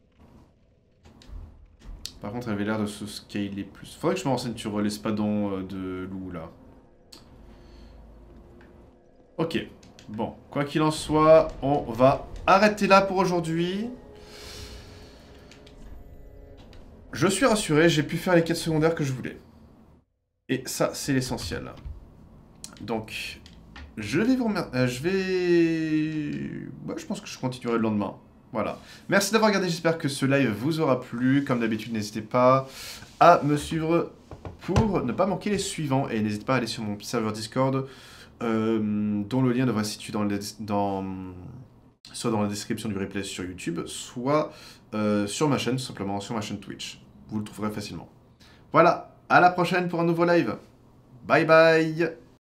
Par contre, elle avait l'air de se scaler plus. Faudrait que je me renseigne sur l'espadon de loup, là. Ok. Bon, quoi qu'il en soit, on va arrêter là pour aujourd'hui. Je suis rassuré, j'ai pu faire les quêtes secondaires que je voulais. Et ça, c'est l'essentiel. Donc, je vais vous remercier. Je pense que je continuerai le lendemain. Voilà. Merci d'avoir regardé, j'espère que ce live vous aura plu. Comme d'habitude, n'hésitez pas à me suivre pour ne pas manquer les suivants. Et n'hésitez pas à aller sur mon serveur Discord, dont le lien devrait se situer soit dans la description du replay sur YouTube, soit sur ma chaîne, tout simplement sur ma chaîne Twitch. Vous le trouverez facilement. Voilà, à la prochaine pour un nouveau live. Bye bye.